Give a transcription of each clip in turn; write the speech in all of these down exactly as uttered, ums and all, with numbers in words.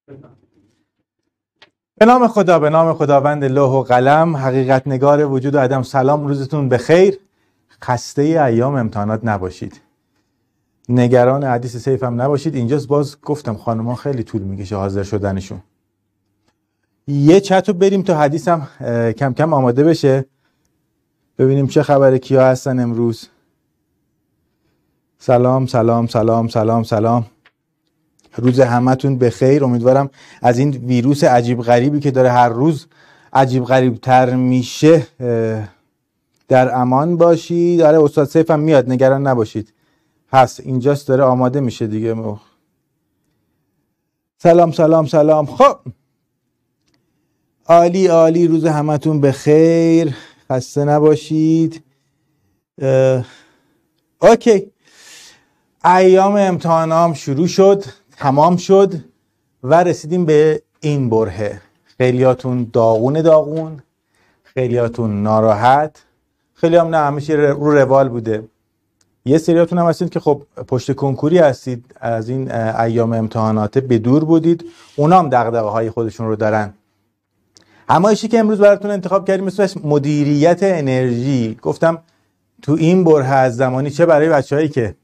به نام خدا، به نام خداوند لوح و قلم، حقیقت نگار وجود و عدم. سلام، روزتون بخیر. خسته ایام امتحانات نباشید. نگران حدیث سیف هم نباشید. اینجاست باز گفتم خانوما خیلی طول میکشه حاضر شدنشون. یه چت رو بریم تا حدیثم کم کم آماده بشه. ببینیم چه خبره، کیا هستن امروز. سلام سلام سلام سلام سلام. روز همتون بخیر. امیدوارم از این ویروس عجیب غریبی که داره هر روز عجیب غریب تر میشه در امان باشید. آره استاد سیف هم میاد، نگران نباشید. هست اینجاست، داره آماده میشه دیگه. سلام سلام سلام. خب عالی عالی، روز همتون بخیر، خسته نباشید. اوکی، ایام امتحانام شروع شد، تمام شد و رسیدیم به این برهه. خیلیاتون داغون داغون، خیلیاتون ناراحت، خیلی هم نه، همیشه رو روال بوده. یه سریاتون هم هستید که خب پشت کنکوری هستید، از این ایام امتحانات به دور بودید، اونا هم دغدغه های خودشون رو دارن. همایشی که امروز براتون انتخاب کردیم اسمش مدیریت انرژی. گفتم تو این بره از زمانی چه برای بچه‌هایی که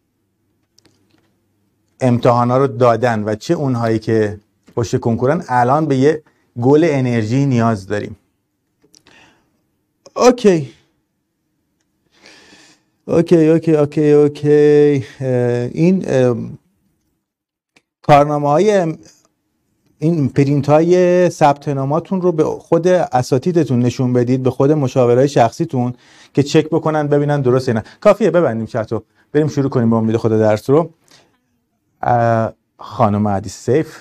امتحانا رو دادن و چه اونهایی که پشت کنکورن، الان به یه گل انرژی نیاز داریم. اوکی اوکی اوکی اوکی اوکی این کارنامه های، این پرینت های ثبت ناماتون رو به خود اساتیدتون نشون بدید، به خود مشاورای شخصیتون که چک بکنن ببینن درسته نه. کافیه ببندیم چتو، بریم شروع کنیم با امید خدا درس رو. خانم حدیث سیف.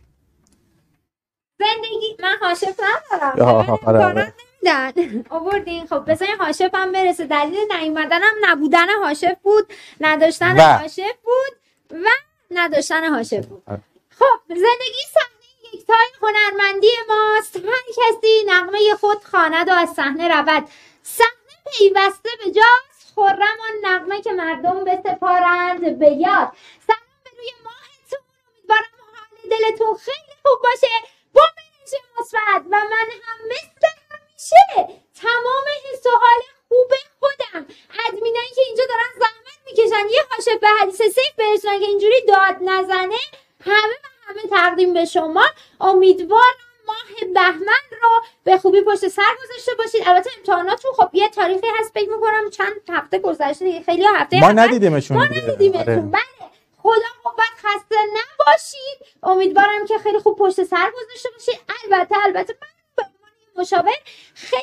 زندگی من حاشف ندارم، امکانات نمیدن آوردین. خب بذارین حاشف هم برسه. دلیل نیومدن هم نبودن حاشف بود، نداشتن حاشف بود و نداشتن حاشف بود. خب زندگی صحنه یکتای هنرمندی ماست. هر کسی نغمه خود خواند و از صحنه رود. صحنه پیوسته به جاست، خرم آن نغمه که مردم بسپارند به یاد. سلام به روی ماهتون، امیدوارم حال دلتون خیلی خوب باشه با انرژی مثبت و من هم مثل همیشه تمام حس و حال خوب خودم. ادمینایی که اینجا دارن زحمت میکشن یه حاشف به حدیث سیف برسونن که اینجوری داد نزنه، همه و همه تقدیم به شما. امیدوارم ماه بهمن رو به خوبی پشت سر گذاشته باشید. البته امتحاناتون خب یه تاریخی هست، فکر میکنم چند هفته گذشته دیگه، خیلی هفته ما ندیدیمشون. ما ندیدیمشون. بله خدا قوت، خسته نباشید. امیدوارم که خیلی خوب پشت سر گذاشته باشید. البته البته من به عنوان مشاور خیلی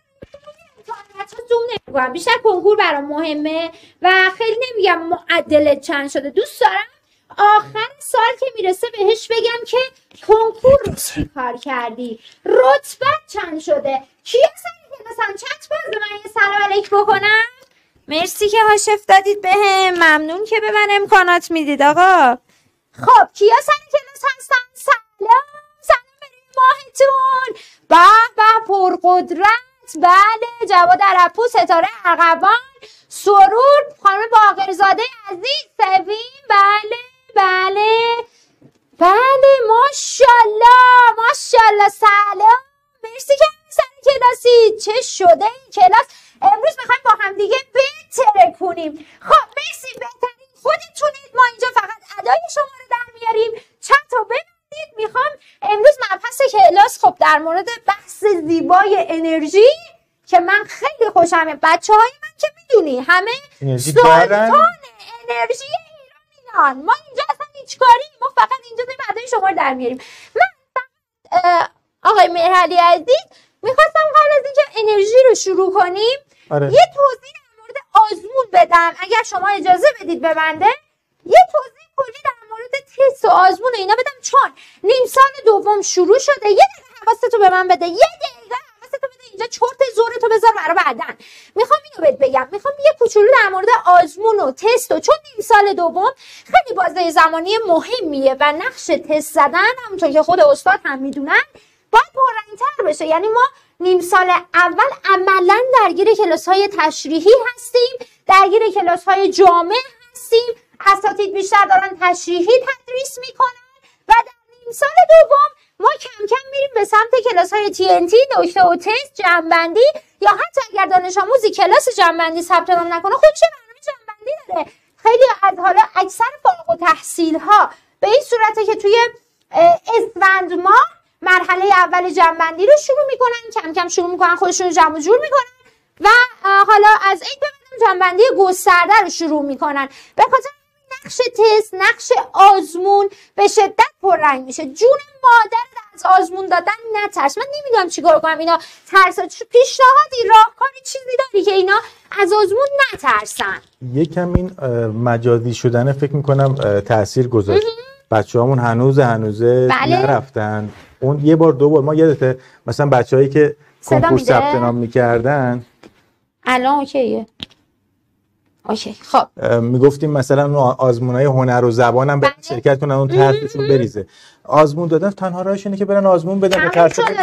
امتحانات رو زوم نمی‌کنم، بیشتر کنکور برام مهمه و خیلی نمیگم معدل چند شده. دوست دارم آخر سال که میرسه بهش بگم که کنکور رو چی کار کردی، رتبه چند شده، کیا سری که مثلا چت باز من یه سلام علیک بکنم. مرسی که حاشف دادید بهم، ممنون که به من امکانات میدید آقا. خب کیا سری کلاس هستن؟ سلام سلام به ماهتون. به به پرقدرت، بله جواد عربپور، ستاره ارغوان، سرور، خانم باقرزاده عزیز، سویم، بله بله بله ماشاءالله ماشاءالله. سلام، مرسی که سر کلاسی. چه شده این کلاس؟ امروز میخوایم با هم دیگه بهتره کنیم. خب مرسی، بهترین خودتونید، ما اینجا فقط ادای شما رو در میاریم. چت رو ببندید. میخوام امروز مبحث کلاس خب در مورد بحث زیبای انرژی که من خیلی خوشمه. بچه های من که میدونی همه سلطان انرژی ایرانیان، ما اینجا اصلا هیچ کاری، ما فقط اینجا داریم ادای شما رو در میاریم. من آقای مرحلی عزیز میخواستم قبل از اینکه انرژی رو شروع کنیم آره. یه توضیح در مورد آزمون بدم، اگر شما اجازه بدید به بنده. یه توضیح کلی در مورد تست و آزمون و اینا بدم، چون نیم سال دوم شروع شده. یه دقیقه حواستو به من بده، یه دقیقه حواستو بده، اینجا چرت زورتو بذار برای بعدن. میخوام اینو بهت بگم، میخوام یه کوچولو در مورد آزمون و تست و چون نیم سال دوم خیلی بازه زمانی مهمیه و نقش تست زدن همونطور که خود استاد هم میدونن باید پررنگ‌تر بشه. یعنی ما نیم سال اول عملا درگیر کلاس‌های تشریحی هستیم، درگیر کلاس‌های جامع هستیم، اساتید بیشتر دارن تشریحی تدریس میکنن و در نیم نیم سال دوم ما کم کم میریم به سمت کلاس های تی ان تی، نکته و تست، جمع‌بندی، یا حتی اگر دانش آموزی کلاس جمع‌بندی ثبت نام نکنه خودش برنامه جمع‌بندی داره. خیلی از حالا اکثر فارغ التحصیل ها به این صورته که توی اسفند ماه مرحله اول جمع‌بندی رو شروع میکنن، کم کم شروع میکنن خودشون رو جمع و جور میکنن و حالا از این به بعد جمع‌بندی گسترده رو شروع میکنن. به خاطر نقش تست، نقش آزمون به شدت پررنگ میشه. جون مادر از آزمون دادن نترس. من نمیدونم چیکار کنم اینا ترس، پیشنهادی، راهکاری چیزی داری که اینا از آزمون نترسن؟ یکم این مجازی شدن فکر میکنم تاثیر گذاشت. بچه‌هامون هنوز هنوزه بله. نرفتن. اون یه بار دو بار ما یادته مثلا بچه‌هایی که کنکور ثبت نام میکردن الان اوکیه. اوکی خب میگفتیم مثلا آزمونای هنر و زبانم برن شرکت کنن اون ترسشون بریزه. آزمون دادن تنها راهش اینه که برن آزمون بدن و ترس بریزه.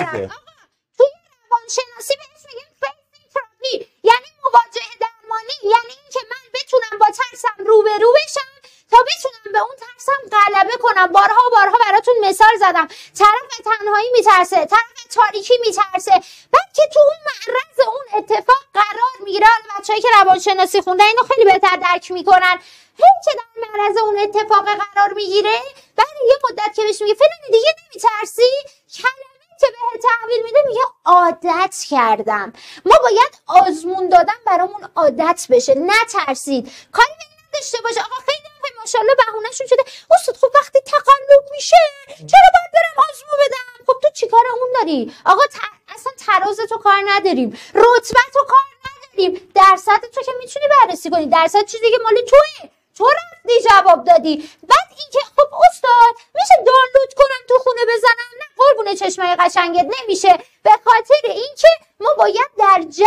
توی روانشناسی بهش میگن فیس تراپی، یعنی مواجهه درمانی، یعنی اینکه من بتونم با ترسم روبرو بشم تا بتونم به اون ترسم غلبه کنم. بارها و بارها براتون مثال زدم. طرف تنهایی میترسه، طرف تاریکی میترسه، بعد که تو اون معرض اون اتفاق قرار میگیره. بچه‌ای که روانشناسی خوندن اینو خیلی بهتر درک میکنن. هی که در معرض اون اتفاق قرار میگیره، بعد یه مدت که بهش میگه فلان دیگه نمیترسی، کلمه که به تحویل میده میگه عادت کردم. ما باید آزمون دادن برامون عادت بشه. نترسید، کاری به این نداشته باشه آقا خیلی ماشاءالله بهونه‌شون شده استاد خب وقتی تقلب میشه چرا باید برم آزمون بدم؟ خب تو چیکار اون داری؟ آقا ت... اصلا تراز تو کار نداریم، رتبه تو کار نداریم، درصد تو که میتونی بررسی کنی، درصد چیزی که مال توئه، تو رفتی جواب دادی. بعد اینکه خب استاد میشه دانلود کنم تو خونه بزنم؟ نه قربون چشمای قشنگت نمیشه. به خاطر اینکه ما باید در جو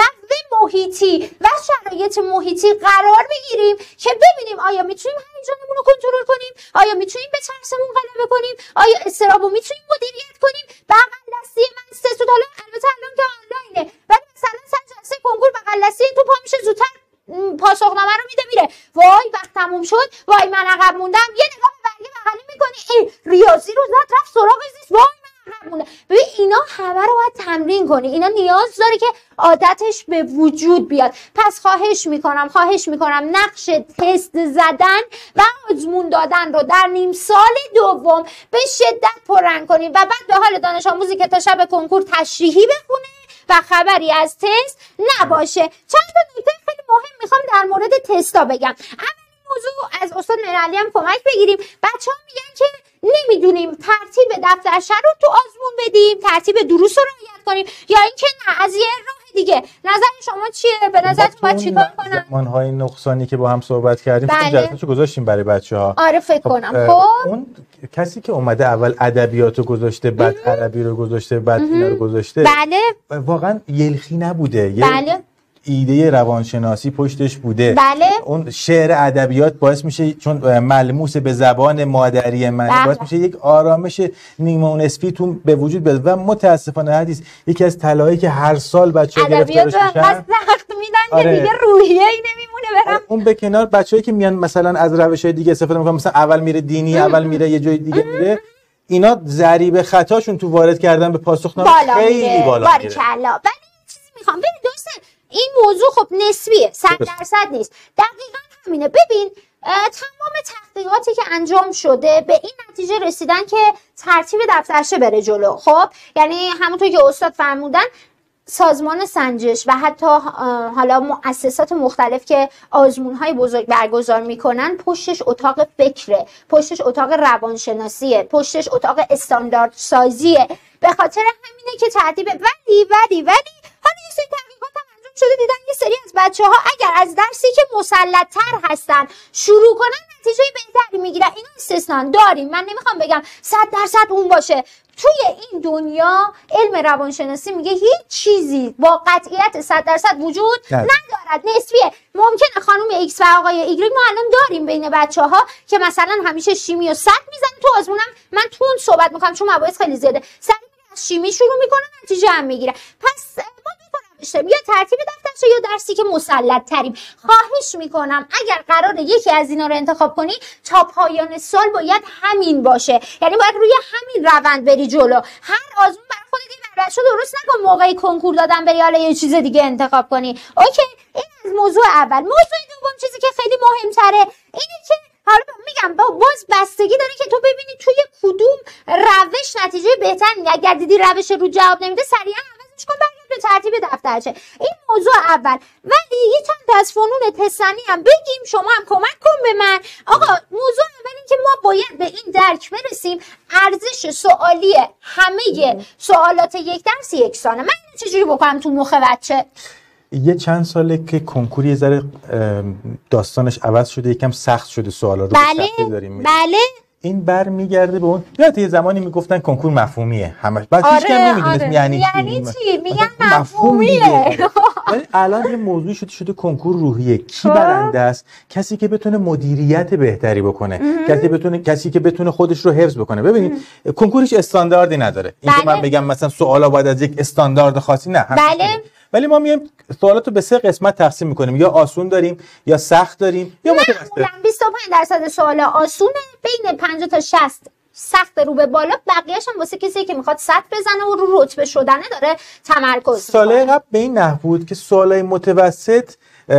محیطی و شرایط محیطی قرار بگیریم که ببینیم آیا میتونیم هیجانمون رو کنترل کنیم، آیا میتونیم به ترسمون غلبه کنیم، آیا اضطرابو میتونیم مدیریت کنیم. بغل دستی من سه سود، حالا البته الان که آنلاینه، ولی مثلا سر جلسه کنکور بغل دستی تو پا میشه زودتر پاسخنامه رو میده میره. وای وقت تموم شد، وای من عقب موندم، یه نگاه به برگه بغلی میکنی ای ریاضی رو زد رفت سراغ زیست، وای من عقب موندم. ببین اینا همه رو باید تمرین کنی. اینا نیاز داره که عادتش به وجود بیاد. پس خواهش میکنم خواهش میکنم نقش تست زدن و آزمون دادن رو در نیم سال دوم به شدت پررنگ کنید و بعد به حال دانش آموزی که تا شب کنکور تشریحی بخونه و خبری از تست نباشه. چند تا نکته خیلی مهم میخوام در مورد تستا بگم. اولین موضوع از استاد میرعلی هم کمک بگیریم. بچه‌ها میگن که نمیدونیم ترتیب دفترچه رو تو آزمون بدیم، ترتیب دروس رو رعایت کنیم، یا اینکه نه از یه راه دیگه. نظر شما چیه؟ به نظرتون باید چیکار کنم؟ زمانهای نقصانی که با هم صحبت کردیم بله. جلسه‌شو گذاشتیم برای بچه‌ها. آره فکر کنم. خب اون کسی که اومده اول ادبیاتو گذاشته، بعد عربی رو گذاشته، بعد اینا رو گذاشته، بله واقعا یلخی نبوده. بله ایده روانشناسی پشتش بوده. بله. اون شعر ادبیات باعث میشه چون ملموس به زبان مادری من بله. باعث میشه یک آرامش نیمه و نصفی تو به وجود بیاد و متاسفانه حدیث یکی از طلایی که هر سال بچه‌ها گرفتارش میشن ادبیات سخت میدن آره. که دیگه روحیه ای نمیمونه برام. اون به کنار بچه‌ای که میان مثلا از روش‌های دیگه استفاده میکنن، مثلا اول میره دینی، اول میره یه جای دیگه میره، اینا ضریب خطاشون تو وارد کردن به پاسخنامه خیلی بالا میره. باریکلا. ولی چیزی میخوام ببین دوستان این موضوع خب نسبیه، صد درصد نیست. دقیقاً همینه. ببین تمام تحقیقاتی که انجام شده به این نتیجه رسیدن که ترتیب دفترچه بره جلو. خب یعنی همونطور که استاد فرمودن سازمان سنجش و حتی حالا مؤسسات مختلف که آزمون‌های بزرگ برگزار میکنن پشتش اتاق فکره، پشتش اتاق روانشناسیه، پشتش اتاق استاندارد سازیه. به خاطر همینه که ترتیب ولی ولی ولی حالا یه سری تحقیقات هم انجام شده دیدن یه سری از بچه‌ها اگر از درسی که مسلط‌تر هستن شروع کنن نتیجه بهتری میگیرن. اینا استثنا داریم، من نمیخوام بگم صد درصد اون باشه. توی این دنیا علم روانشناسی میگه هیچ چیزی با قطعیت صد درصد وجود نه. ندارد، نسبیه. ممکنه خانم ایکس و آقای ایگرگ ما الان داریم بین بچه‌ها که مثلا همیشه شیمی و صد میزنن تو آزمونم، من تو اون صحبت میکنم چون مباحث خیلی زیاده، سریع از شیمی شروع میکنن نتیجه هم میگیره. پس ما دو تا روش داریم، یا ترتیب دفترچه یا درسی که مسلط تریم. خواهش میکنم اگر قراره یکی از اینا رو انتخاب کنی تا پایان سال باید همین باشه، یعنی باید روی همین روند بری جلو. هر آزمون برای خودت یه برچه درست نکن موقعی کنکور دادن بری حالا یه چیز دیگه انتخاب کنی. اوکی، این از موضوع اول. موضوع دوم چیزی که خیلی مهمتره اینه که حالا میگم با باز بستگی داره که تو ببینی توی کدوم روش نتیجه بهتر میگه. اگر دیدی روش رو جواب نمیده سریعا عوضش کن، برگرد به ترتیب دفترچه. این موضوع اول. ولی یه چند از فنون تستنی هم بگیم، شما هم کمک کن به من. آقا موضوع اول این که ما باید به این درک برسیم ارزش سوالی همه سوالات یک درس یکسانه. من اینو چجوری بکنم تو مخ بچه؟ یه چند ساله که کنکور یه ذره داستانش عوض شده، یکم سخت شده سوالا رو. بله داریم بله. این برمیگرده به اون یاد یه زمانی میگفتن کنکور مفهومیه همش، بعد آره، هیچ کم نمیدونست آره. یعنی یعنی چی. چی؟ میگن مفهومیه. مفهومیه. ولی الان یه موضوع شده شده کنکور روحیه. کی برنده است؟ کسی که بتونه مدیریت بهتری بکنه، کسی بتونه کسی که بتونه خودش رو حفظ بکنه. ببینید کنکور هیچ استانداردی نداره. این که من بگم مثلا سوالا باید از یک استاندارد خاصی، نه. بله. ولی ما میایم سوالات رو به سه قسمت تقسیم میکنیم، یا آسون داریم یا سخت داریم یا متوسط. بیست و پنج درصد سوال آسونه، بین پنجاه تا شصت سخت رو به بالا، بقیه‌اش هم واسه کسی که میخواد صد بزنه و رو رتبه شدنه داره تمرکز. سال قبل به این نحو بود که سوالای متوسط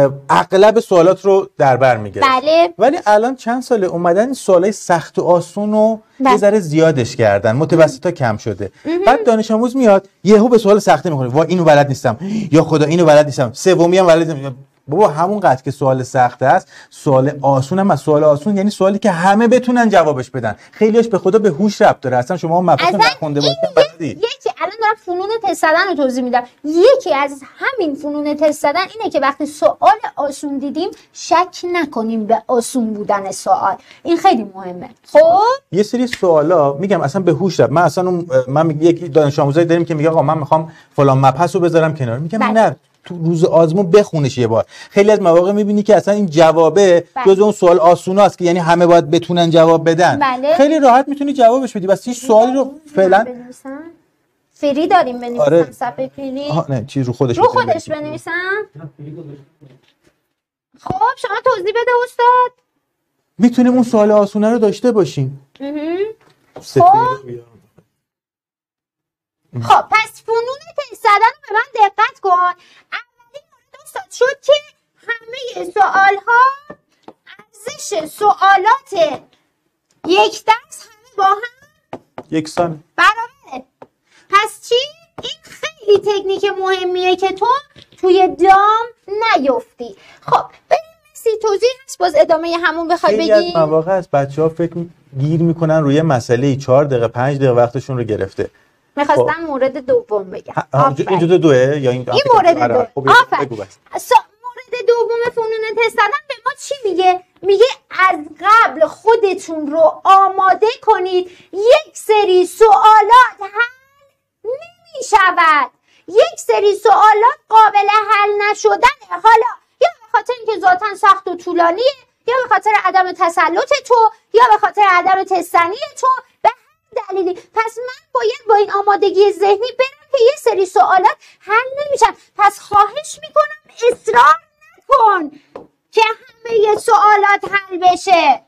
اغلب سوالات رو در بر میگرفت. بله. ولی الان چند ساله اومدن این سوالای سخت و آسون رو یه ذره زیادش کردن، متوسطا کم شده. بعد دانش آموز میاد یهو به سوال سخته میخوره، وا اینو بلد نیستم، یا خدا اینو بلد نیستم، سومی هم بلد نیستم. بابا همون قدر که سوال سخت است، سوال آسون هم از سوال آسون، یعنی سوالی که همه بتونن جوابش بدن. خیلیش به خدا به هوش ربط داره، اصلا شما مبحث نخونده باشید بلدی. یکی الان دارم فنون تست زدن رو توضیح میدم. یکی از همین فنون تست زدن اینه که وقتی سوال آسون دیدیم شک نکنیم به آسون بودن سوال. این خیلی مهمه. خب یه سری سوالا میگم اصلا به هوش ربط. من اصلا من یکی دانش آموزایی داریم که میگه آقا من میخوام فلان مبحث رو بذارم کنار، میگم بله. نه تو روز آزمون بخونش یه بار. خیلی از مواقع میبینی که اصلا این جوابه جز اون سوال آسوناست که یعنی همه باید بتونن جواب بدن. بله. خیلی راحت میتونی جوابش بدی، بس هیچ سوالی رو فعلا فری داریم بنویسم. آره. صفحه فری. آها نه چیز رو خودش رو خودش بنویسم. خب شما توضیح بده استاد. میتونیم اون سوال آسونه رو داشته باشیم. خب خب پس فنون تست زدن رو به من دقت کن. اولین مورد استاد شد که همه سوال ها ارزش سوالات یک درس همه با هم یکسان برابره. پس چی؟ این خیلی تکنیک مهمیه که تو توی دام نیفتی. خب بریم سی توضیح هست باز ادامه همون بخوای بگی. خیلی از مواقع از بچه ها فکر گیر میکنن روی مسئله چهار دقیقه پنج دقیقه وقتشون رو گرفته. میخواستم مورد دوم بگم. اینجا دو دوه یا این این مورد دو. آفرین. مورد دوم فنون تست زدن به ما چی میگه؟ میگه از قبل خودتون رو آماده کنید. یک سری سوالات حل نمیشود. یک سری سوالات قابل حل نشدنه. حالا یا به خاطر اینکه ذاتاً سخت و طولانیه، یا به خاطر عدم تسلط تو، یا به خاطر عدم تستنی تو، به هر دلیلی. پس من باید با این آمادگی ذهنی برم که یه سری سوالات حل نمیشن. پس خواهش میکنم اصرار نکن که همه سوالات حل بشه.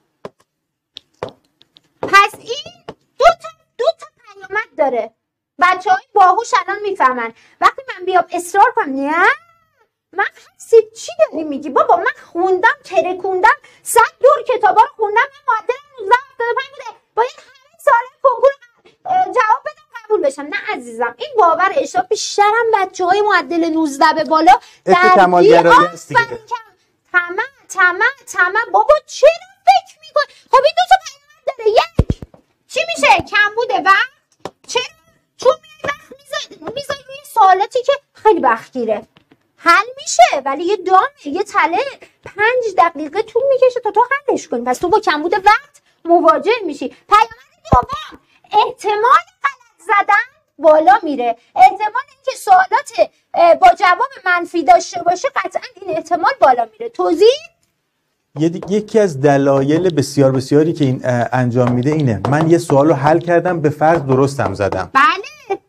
پس این دو تا دو تا پیامد داره. بچه‌های باهوش الان میفهمن. وقتی من بیام اصرار کنم نه من حسید چی داری میگی بابا، من خوندم ترکوندم صد دور کتابا رو خوندم، من معدلم نوزده هفتاد و پنج بوده، باید همه سوال کنکور جواب بدم قبول بشم. نه عزیزم، این باور اشتباه. بیشترم بچه‌های معدل نوزده به بالا در کمالگرایی است دیگه. تمام تمام تمام بابا چرا فکر میکنی؟ خب این دو تا پیامد داره. یک چی میشه؟ کم بوده وقت. چرا؟ چون میای وقت میذاری میذاری روی سوالاتی که خیلی وقت گیره. حل میشه ولی یه دامه یه تله پنج دقیقه طول میکشه تا تو حلش کنی. پس تو با کمبود وقت مواجه میشی. پیامد دوم احتمال غلط زدن بالا میره. احتمال اینکه سوالات با جواب منفی داشته باشه قطعا این احتمال بالا میره. توضیح؟ یکی از دلایل بسیار بسیاری که این انجام میده اینه من یه سوال رو حل کردم به فرض درستم زدم. بله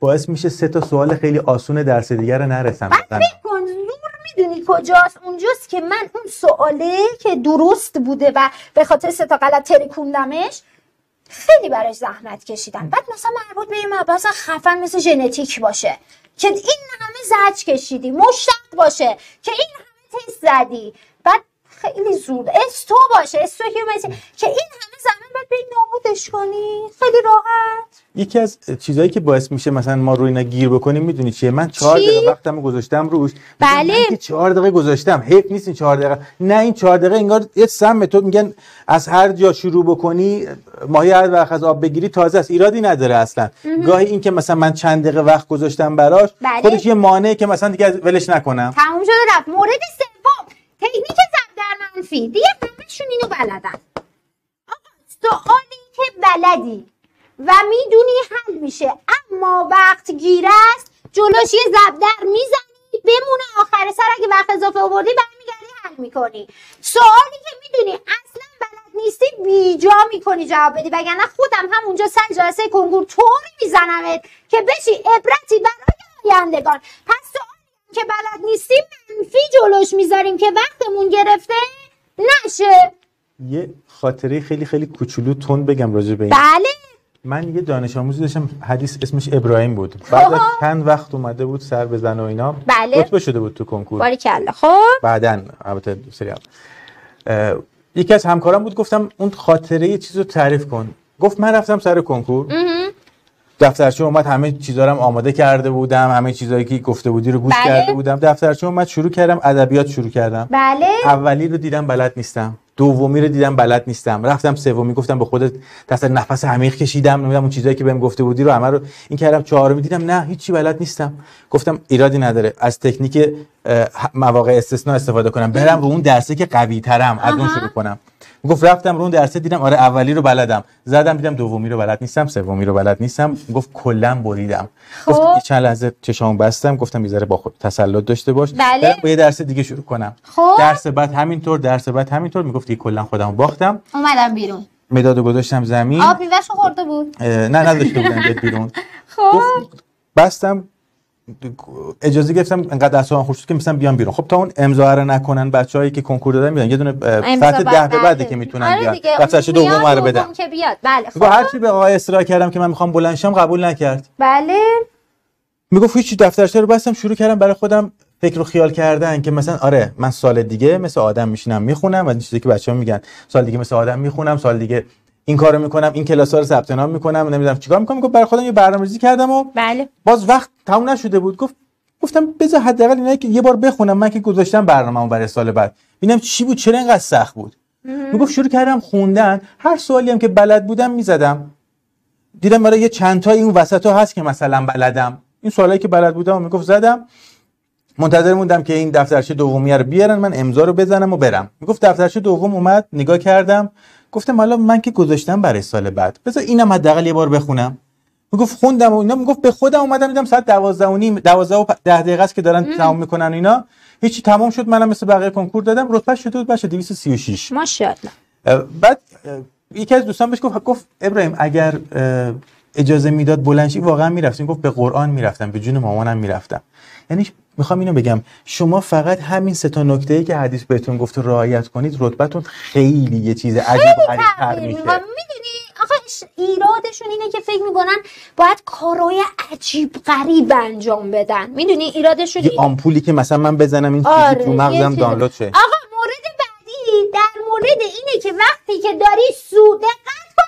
باعث میشه سه تا سوال خیلی آسون درس دیگه رو نرسم بزنم. فکر کن زور میدونی کجاست؟ اونجاست که من اون سواله که درست بوده و به خاطر سه تا غلط ترکوندمش خیلی براش زحمت کشیدم. بعد مثلا مربوط به این مبحث خفن مثل ژنتیک باشه که این همه زج کشیدی، مشتق باشه که این همه تست زدی، بعد خیلی زود استو باشه، استوکیومتری که این همه زحمت بعد بری نابودش کنی خیلی راحت. یکی از چیزایی که باعث میشه مثلا ما روی اینا گیر بکنیم میدونی چیه؟ من چهار دقیقه وقتمو گذاشتم روش. بله. من که چهار دقیقه گذاشتم، حیف نیست این چهار دقیقه. نه این چهار دقیقه انگار یه سم تو میگن از هر جا شروع بکنی ماهی هر وقت از آب بگیری تازه است، ایرادی نداره اصلا. امه. گاهی این که مثلا من چند دقیقه وقت گذاشتم براش بله. خودش یه مانعه که مثلا دیگه ولش نکنم. تموم شده رفت. مورد سوم تکنیک ضرب در منفی. دیگه همشون اینو بلدن. آقا سوالی که بلدی و میدونی حل میشه اما وقت گیر است جلوش یه ضرب در میزنی بمونه آخر سر اگه وقت اضافه آوردی برمیگردی حل میکنی. سوالی که میدونی اصلا بلد نیستی بیجا میکنی جواب بدی، وگرنه خودم همونجا سر جلسه کنکور طوری میزنمت که بشی عبرتی برای آیندگان. پس سوالی که بلد نیستی منفی جلوش میذاریم که وقتمون گرفته نشه. یه خاطره خیلی خیلی کوچولو تون بگم راجع به این. بله. من یه دانش آموزی داشتم حدیث اسمش ابراهیم بود. بعد از چند وقت اومده بود سر بزن و اینا. بله. رتبه شده بود تو کنکور. باریکلا. خب بعدن البته سری یکی از همکارام بود، گفتم اون خاطره یه چیزو تعریف کن. گفت من رفتم سر کنکور. دفترچه اومد، همه چیزا رو آماده کرده بودم، همه چیزایی که گفته بودی رو گوش بله. کرده بودم. دفترچه اومد شروع کردم ادبیات شروع کردم. بله. اولی رو دیدم بلد نیستم. دومی رو دیدم بلد نیستم. رفتم سومی گفتم به خودت دست نفس عمیق کشیدم، نمیدونم اون چیزایی که بهم گفته بودی رو همه رو این کردم. چهارمی دیدم نه هیچی بلد نیستم. گفتم ایرادی نداره، از تکنیک مواقع استثناء استفاده کنم، برم رو اون درسی که قوی ترم از اون شروع کنم. گفت رفتم رو اون درس دیدم آره اولی رو بلدم، زدم دیدم دومی رو بلد نیستم، سومی رو بلد نیستم. گفت کلا بریدم. گفت چند لحظه چشامو بستم، گفتم میذاره با خود تسلط داشته باش. بله. با یه درس دیگه شروع کنم. خب. درس بعد همینطور، درس بعد همینطور. میگفت دیگه کلا خودمو باختم. اومدم بیرون. مدادو گذاشتم زمین. آب میوه‌شو خورده بود. نه نذاشته بودن بیاد بیرون. خب. بستم اجازه گرفتم انقدر اصلا خوش شد که مثلا بیان بیرون. خب تا اون امضا رو نکنن بچه‌هایی که کنکور دادن میان یه دونه ساعت ده به بعد که میتونن بیان دفترچه دوم رو بدن که بیاد. بله. خب هر چی به آقای اصرار کردم که من میخوام بلند شم قبول نکرد. بله. میگفت هیچ دفترچه رو بستم، شروع کردم برای خودم فکر و خیال کردن که مثلا آره من سال دیگه مثل آدم میشینم میخونم و این چیزی که بچه‌ها میگن سال دیگه مثل آدم میخونم، سال دیگه این کارو میکنم، این کلاس‌ها رو ثبت نام میکنم، نمیدونم چیکار میکنم. گفت برای خودم یه برنامه‌ریزی کردم و بله. باز وقت تموم نشده بود. گفت گفتم بذار حداقل اینا که یه بار بخونم، من که گذاشتم برنامه‌مو برای سال بعد ببینم چی بود، چرا اینقدر سخت بود. میگفت شروع کردم خوندن، هر سوالی هم که بلد بودم میزدم، دیدم برای یه چند تا این وسطا هست که مثلا بلدم، این سوالایی که بلد بودم میگفت زدم. منتظر موندم که این دفترچه دومی رو بیارن من امضا رو بزنم و برم. میگفت دفترچه دوم اومد، نگاه کردم، گفتم حالا من که گذاشتم برای سال بعد بذار اینم حداقل یه بار بخونم. میگفت خوندم و اینا. میگفت به خودم اومدم دیدم ساعت دوازده و نیم دوازده و ده دقیقه است که دارن تمام میکنن اینا، هیچی تمام شد. منم مثل بقیه کنکور دادم، رتبه شده بود باشه دویست و سی و شش. ماشاءالله. بعد یکی از دوستان بهش گفت گفت ابراهیم اگر اجازه میداد بلند شی واقعا میرفتیم. گفت به قرآن میرفتم، به جون مامانم میرفتم. یعنی میخوام اینو بگم شما فقط همین سه تا نکته‌ای که حدیث بهتون گفت رعایت کنید رتبتون خیلی یه چیز عجیب و غریب‌تر میشه. میدونی آخه ایرادشون اینه که فکر میکنن باید کارهای عجیب غریب انجام بدن. میدونی ایرادشون یه آمپولی که مثلا من بزنم این آره چیزی تو مغزم دانلود شه. آقا مورد بعدی در مورد اینه که وقتی که داری سو دقت کن،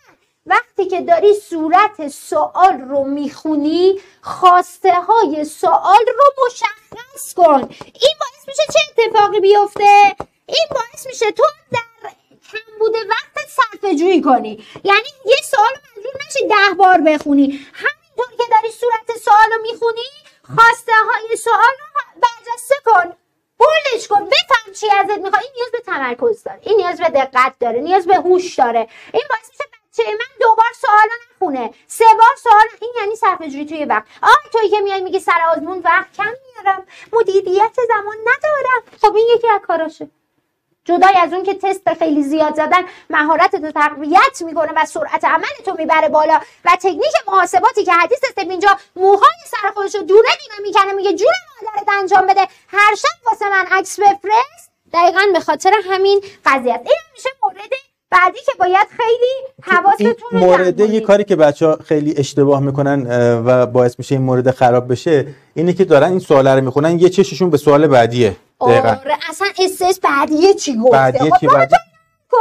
وقتی که داری صورت سوال رو میخونی خواسته های سوال رو مشخص کن. این باعث میشه چه اتفاقی بیفته؟ این باعث میشه تو در کمبود وقتت صرفه جویی کنی. یعنی یه سوال مجبور نشی ده بار بخونی، همینطور که داری صورت سوال رو میخونی خواسته های سوال رو برجسته کن، بولش کن، بفهم چی ازت میخواد. این نیاز به تمرکز داره، این نیاز به دقت داره، نیاز به هوش داره. این باعث میشه چه من دوبار سوال نخونه، سه بار سوال، این یعنی صرفه‌جویی توی وقت. آه تویی که میای میگی سر آزمون وقت کم میارم، مدیریت زمان ندارم، خب این یکی از کاراشه. جدای از اون که تست خیلی زیاد زدن مهارت تو تقویت میکنه و سرعت عمل تو میبره بالا و تکنیک محاسباتی که حدیث استپ اینجا موهای سر خودشو دونه دونه میکنه میگه جون مادرت انجام بده هر شب واسه من عکس بفرست، دقیقاً به خاطر همین قضیه است. این میشه مورد بعدی که باید خیلی حواستون رو جمع مورد یه کاری که بچه‌ها خیلی اشتباه میکنن و باعث میشه این مورد خراب بشه اینه که دارن این سوالا رو میخونن یه چششون به سوال بعدیه. دقیقاً. آره اصلا استرس بعدیه چی گفته؟ بعدیه چی بعدی کن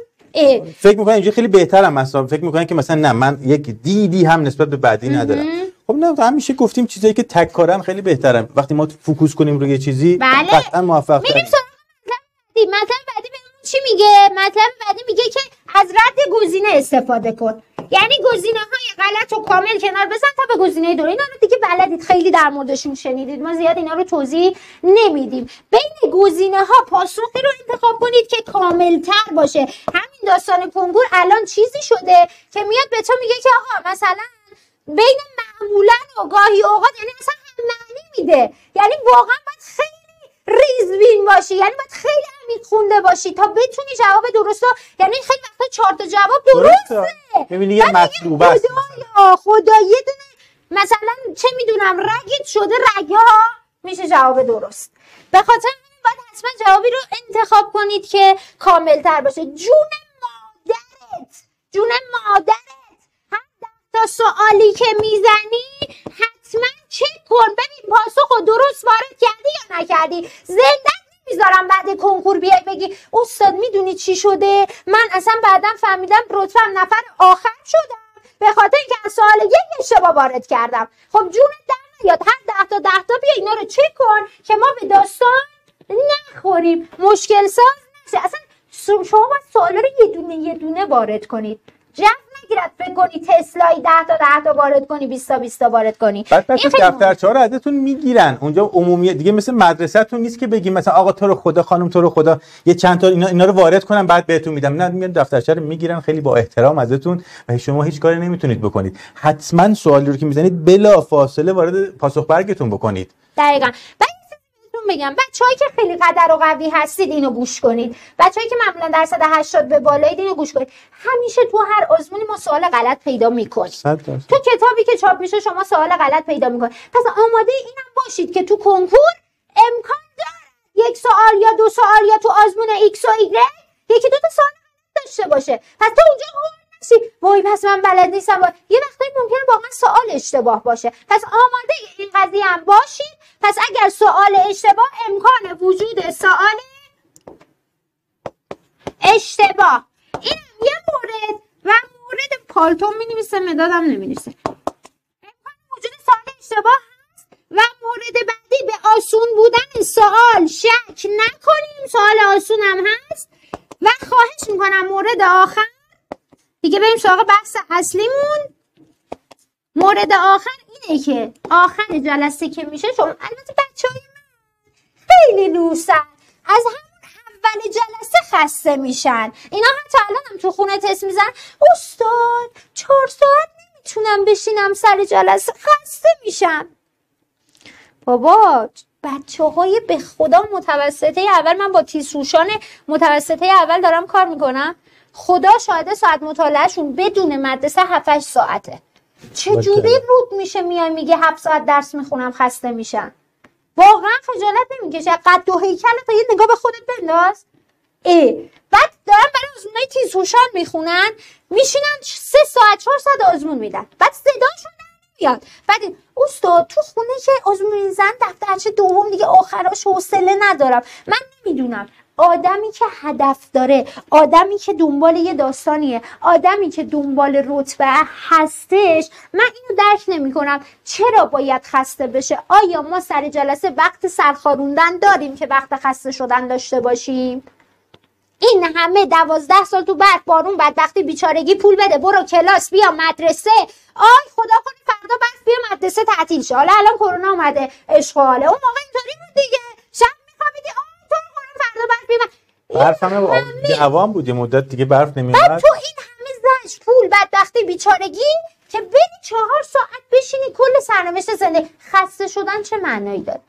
اه. فکر میکنن اینجوری خیلی بهترم مثلا فکر میکنن که مثلا نه من یک دیدی هم نسبت به بعدی ندارم. خب نه همیشه گفتیم چیزایی که تک کارن خیلی بهترن. وقتی ما فوکوس کنیم روی یه چیزی بله. قطعا موفق میریم سراغ مطلب بعدی. مطلب بعدی بهمون چی میگه؟ مطلب بعدی میگه که از رد گزینه استفاده کن. یعنی گزینه های غلط و کامل کنار بزن تا به گزینه درست. اینا رو دیگه بلدید، خیلی در موردشون شنیدید، ما زیاد اینا رو توضیح نمیدیم. بین گزینه ها پاسخی رو انتخاب کنید که کامل تر باشه. همین داستان کنکور الان چیزی شده که میاد به تو میگه که آقا مثلا بین معمولا و گاهی اوقات، یعنی مثلا هم معنی میده، یعنی واقعا باید خیلی ریزبین باشی، یعنی باید خیلی عمیق خونده باشی تا بتونی جواب درست رو، یعنی خیلی وقتا چهار تا جواب درسته. ببینی یه مطلوب است خدایا خدا یه دونه مثلا چه میدونم رگت شده رگها میشه جواب درست. به خاطر همین باید حتما جوابی رو انتخاب کنید که کامل تر باشه. جون مادرت جون مادرت هم ده تا سوالی که میزنی حتما چک کن ببین پاسخ رو درست وارد کردی یا نکردی. زنده میذارم بعد کنکور بیای بگی استاد میدونی چی شده، من اصلا بعدم فهمیدم رتبه‌ام نفر آخر شدم به خاطر اینکه از سوال یک اشتباه وارد کردم. خب جونت در نیاد، هر ده تا ده تا بیا اینا رو چک کن که ما به داستان نخوریم، مشکل ساز نشه. اصلا شما باید سوالا رو یه دونه یه دونه وارد کنید. جو نگیرد فکر کنی تسلای ده تا ده تا وارد کنی بیست تا بیست تا وارد کنی. بعد پس دفترچه‌ها رو ازتون میگیرن اونجا عمومی دیگه، مثل مدرسه‌تون نیست که بگیم مثلا آقا تو رو خدا خانم تو رو خدا یه چند تا اینا اینا رو وارد کنم بعد بهتون میدم. نه میاد دفترچه رو میگیرن خیلی با احترام ازتون و شما هیچ کاری نمیتونید بکنید. حتما سوالی رو که میزنید بلا فاصله وارد پاسخ برگتون بکنید. دقیقاً. بگم بچه‌هایی که خیلی قدر و قوی هستید اینو گوش کنید. بچه‌هایی که معمولا درصد هشتاد به بالایید اینو گوش کنید. همیشه تو هر آزمونی ما سوال غلط پیدا می‌کنیم. تو کتابی که چاپ میشه شما سوال غلط پیدا می‌کنید. پس آماده اینم باشید که تو کنکور امکان داره یک سوال یا دو سوال یا تو آزمون ایکس و ایگرگ یکی دو تا سوال داشته باشه. پس تو اونجا نشی وای پس من بلد نیستم. یه وقتی ممکنه واقعا سوال اشتباه باشه. پس آماده این قضیه هم باشید. پس اگر سوال اشتباه امکان وجود سوال اشتباه این یه مورد و مورد پالتون می نویسه مدادم نمی نویسه. امکان وجود سوال اشتباه هست و مورد بعدی به آسون بودن سوال شک نکنیم. سوال آسون هم هست و خواهش میکنم مورد آخر دیگه بریم سراغ بحث اصلیمون. مورد آخر اینه که آخر جلسه که میشه شما البته بچه‌های من خیلی لوسن از همون اول جلسه خسته میشن. اینا حتی الان هم تو خونه تست میزن استاد چهار ساعت نمیتونم بشینم سر جلسه خسته میشم. بابا بچه های به خدا متوسطه اول، من با تیزهوشان متوسطه اول دارم کار میکنم، خدا شاهده ساعت مطالعهشون بدون مدرسه هفت هشت ساعته. چجوری رود میشه میای میگه هفت ساعت درس میخونم خسته میشم؟ واقعا خجالت نمیکشه؟ قد و هیکل تا یه نگاه به خودت بنداز. ای بعد دارن برای آزمونای تیزهوشان میخونن میشینن سه ساعت چهار ساعت آزمون میدن بعد صداشون نمیاد. بعد استاد تو خونه که آزمون میزن دفترچه دوم دیگه آخراش حوصله ندارم. من نمیدونم آدمی که هدف داره، آدمی که دنبال یه داستانیه، آدمی که دنبال رتبه هستش، من اینو درک نمی کنم چرا باید خسته بشه. آیا ما سر جلسه وقت سرخاروندن داریم که وقت خسته شدن داشته باشیم؟ این همه دوازده سال تو برف بارون بدبختی بیچارگی پول بده برو کلاس بیا مدرسه، آی خدا کنه فردا برف بیا مدرسه تعطیل شه. حالا الان کرونا اومده اشغاله، اون موقع اینطوری بود دیگه، شب میخوابیدی آی تو کنه فردا برف بیا. برف همه دوام بود یه مدت دیگه برف نمیاد. بعد تو این همه زش پول بدبختی بیچارگی که بری چهار ساعت بشینی کل سرنوشت زنده خسته شدن چه معنایی داره؟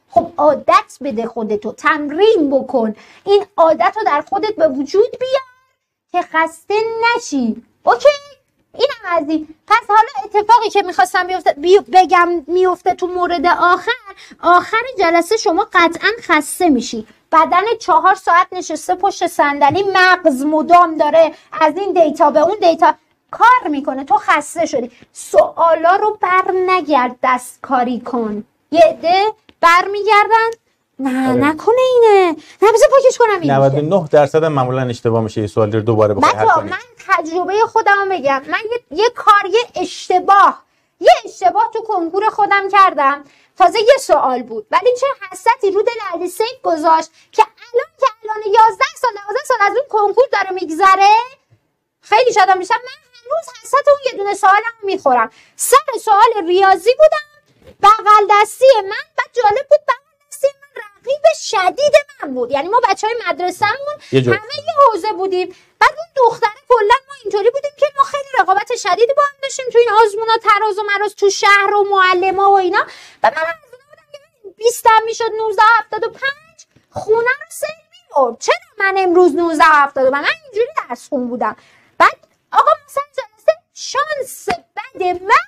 خب عادت بده خودتو، تمرین بکن، این عادت رو در خودت به وجود بیار که خسته نشی. اوکی؟ اینم از این. پس حالا اتفاقی که میخواستم بیفته بی... بگم میفته تو مورد آخر، آخر جلسه شما قطعا خسته میشی، بدن چهار ساعت نشسته پشت صندلی، مغز مدام داره از این دیتا به اون دیتا کار میکنه، تو خسته شدی. سوالا رو بر نگرد، دستکاری کن. یه عده بر میگردن نه آره. نکنه اینه، نه بذار پاکش کنم این نود و نه درصد هم معمولا اشتباه میشه. یه سوال رو دوباره بخوای حل کنی. من تجربه خودم بگم، من یه, یه کار یه اشتباه یه اشتباه تو کنکور خودم کردم. تازه یه سوال بود ولی چه حسرتی رو دل علی سید گذاشت که الان که الان یازده سال دوازده سال از اون کنکور داره میگذره، خیلی شادم میشم. من هنوز حسرت اون یه دونه سوالم میخورم. سر سوال ریاضی بودم، بغل دستی من، بعد جالب بود بغل دستی من رقیب شدید من بود. یعنی ما بچهای مدرسه‌مون همه یه حوزه بودیم. بعد اون دختره کلا ما اینطوری بودیم که ما خیلی رقابت شدیدی با هم داشتیم تو این آزمونا، تراز و مراز تو شهر و معلما و اینا. و من از اون بودم که بیست هم میشد نوزده هفتاد و پنج خونه رو سیل می‌برد. چرا من امروز نوزده هفتاد و پنج من اینجوری درس خون بودم. بعد آقا مثلا جلسه شانس بد من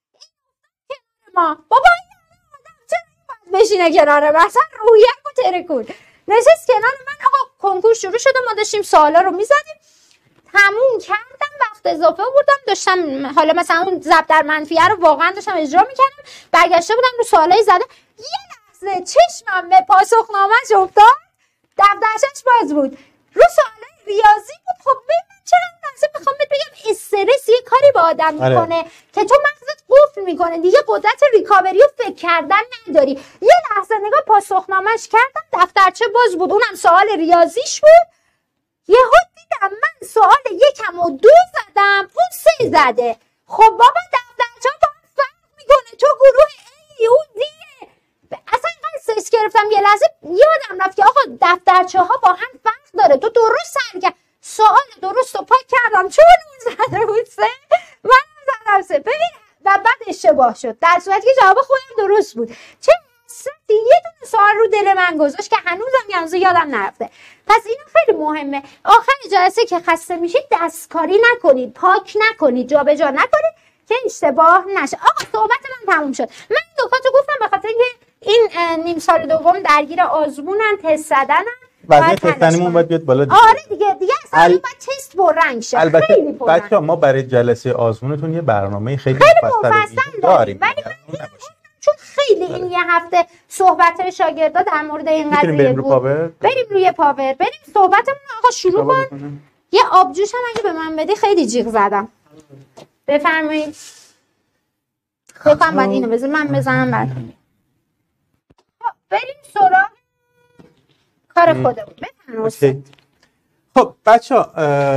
ما بابا این آدم چرا باید بشینه کنار من، اصلا رویه رو ترکون نشست کنار من. آقا کنکور شروع شد و ما داشتیم سوالا رو میزدیم، تموم کردم، وقت اضافه بردم، داشتم حالا مثلا اون ضرب در منفیه رو واقعا داشتم اجرا میکردم، برگشته بودم رو سوالای زده، یه لحظه چشمم به پاسخنامه‌اش افتاد، دفترچش باز بود، رو سوالای ریاضی بود. خب ببین چرا لحظه میخوام بهت بگم استرس یه کاری با آدم میکنه آره. که تو مغزت قفل میکنه دیگه، قدرت ریکاوری و فکر کردن نداری. یه لحظه نگاه پاسخنامه‌اش کردم، دفترچه باز بود، اونم سوال ریاضیش بود. یهو دیدم من سوال یکم و دو زدم، اون سه زده. خب بابا دفترچه با هم فرق میکنه، تو گروه ای اون دیه. اصلا اینقدر استرس گرفتم یه لحظه یادم رفت که آقا دفترچه ها با هم فرق داره، تو درست سر کرد. سوال درست رو پاک کردم، چون اون زده بود سه من زدم سه. ببین و بعد اشتباه شد در صورتی که جواب خودم درست بود. چه حسرتی یه دونه سوال رو دل من گذاشت که هنوزم یعنی یادم نرفته. پس این خیلی مهمه. آخر جلسه که خسته میشید دستکاری نکنید، پاک نکنید، جابجا نکنید که اشتباه نشه. آقا صحبت من تموم شد. من این نکاتو گفتم به خاطر اینکه این نیم سال دوم درگیر آزمونن، تست زدنن، وزن تستنیمون باید بیاد بالا دیگه. آره دیگه دیگه اصلا ال... باید تست بررنگ شه. البته بچه‌ها ما برای جلسه آزمونتون یه برنامه خیلی مفصل داریم، ولی من چون خیلی این یه هفته صحبت شاگردا در مورد این قضیه بود، پاور؟ بریم روی پاور، بریم صحبتمون آقا شروع کن. یه آبجوش هم اگه به من بدی خیلی جیغ زدم. بفرمایید. بفهم بعد اینو بذار من بزنم بعد. بریم سراغ کار خودمون. بفرمایید. خب بچه‌ها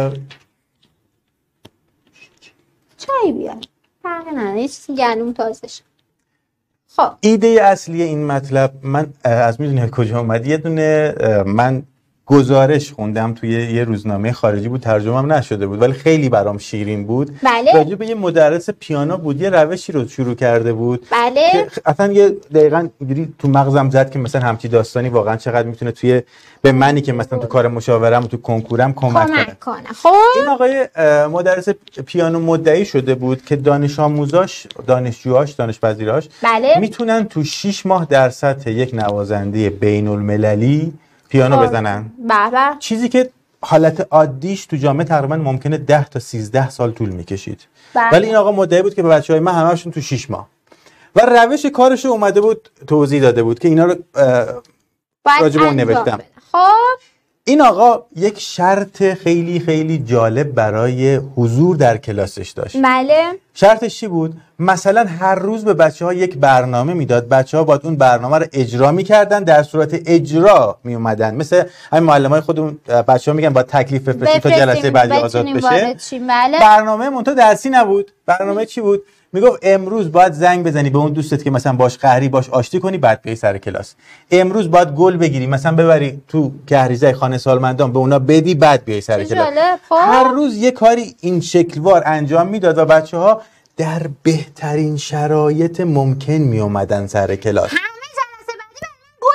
چای بیار. فرقی نداره، یه چیزی گرم تازه شه. خب ایده اصلی این مطلب من از میدونی کجا اومد؟ یه دونه من گزارش خوندم توی یه روزنامه خارجی بود، ترجمه‌ام نشده بود ولی خیلی برام شیرین بود. بله. راجع به یه مدرس پیانو بود، یه روشی رو شروع کرده بود. بله. که اصلا یه دقیقاً اینجوری تو مغزم زد که مثلا همچی داستانی واقعا چقدر میتونه توی به منی که مثلا تو کار مشاورم تو کنکورم کمک, کمک کنه. کنه. خب این آقای مدرس پیانو مدعی شده بود که دانش آموزاش، دانشجوهاش، دانشپذیراش بله. میتونن تو شش ماه در سطح یک نوازنده بین‌المللی پیانو آه. بزنن. بله. چیزی که حالت عادیش تو جامعه تقریبا ممکنه ده تا سیزده سال طول میکشید. بله. ولی این آقا مدعی بود که به بچهای من همه‌شون تو شش ماه. و روش کارش رو اومده بود توضیح داده بود که اینا رو راجع به اون نوشتم. خب این آقا یک شرط خیلی خیلی جالب برای حضور در کلاسش داشت. بله. شرطش چی بود؟ مثلا هر روز به بچه‌ها یک برنامه میداد، بچه‌ها باید اون برنامه رو اجرا می‌کردن، در صورت اجرا می اومدن. مثل همین معلمای خودمون بچه‌ها میگن باید تکلیف بفرستیم تا جلسه بعدی آزاد بشه. بله. برنامه مونتا درسی نبود. برنامه چی بود؟ میگفت امروز باید زنگ بزنی به اون دوستت که مثلا باش قهری، باش آشتی کنی، بعد بیای سر کلاس. امروز باید گل بگیری، مثلا ببری تو کهریزه خانه سالمندان به اونا بدی، بعد بیای سر کلاس. هر روز یه کاری این شکلوار انجام میداد و بچه‌ها در بهترین شرایط ممکن می اومدن سر کلاس. همه جلسه بعدی من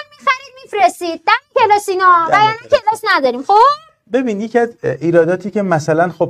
ها و یعنی کلاس نداریم. خب ببین یکی از ایراداتی که مثلا خب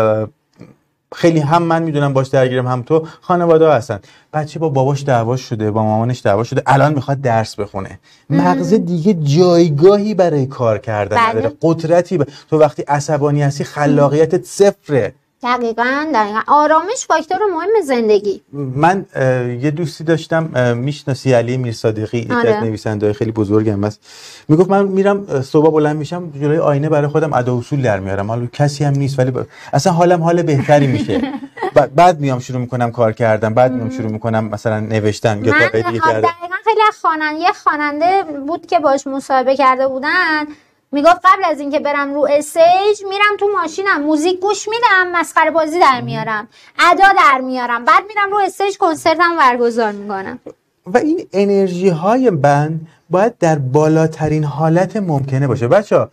خیلی هم من میدونم باش درگیرم هم تو، خانواده ها هستن بچه با باباش دعوا شده، با مامانش دعوا شده، الان میخواد درس بخونه، مغز دیگه جایگاهی برای کار کردن نداره، بله. قدرتی ب... تو وقتی عصبانی هستی خلاقیتت صفره. دقیقاً دقیقاً آرامش فاکتور مهم زندگی. من یه دوستی داشتم میشناسی علی میرصادقی، یکی آره. از نویسنده‌های خیلی بزرگم است، میگفت من میرم صبح بلند میشم جلوی آینه برای خودم ادا اصول در میارم، حالا کسی هم نیست ولی ب... اصلا حالم حال بهتری میشه. ب... بعد میام شروع میکنم کار کردن، بعد میام شروع میکنم مثلا نوشتن یا کار دیگه کردن. دقیقاً خیلی خواننده یه خواننده بود که باش مصاحبه کرده بودن، میگفت قبل از اینکه برم رو استیج میرم تو ماشینم موزیک گوش میدم، مسخره بازی در میارم، ادا در میارم، بعد میرم رو استیج کنسرتم برگزار میکنم. و این انرژی های بند باید در بالاترین حالت ممکنه باشه. بچه‌ها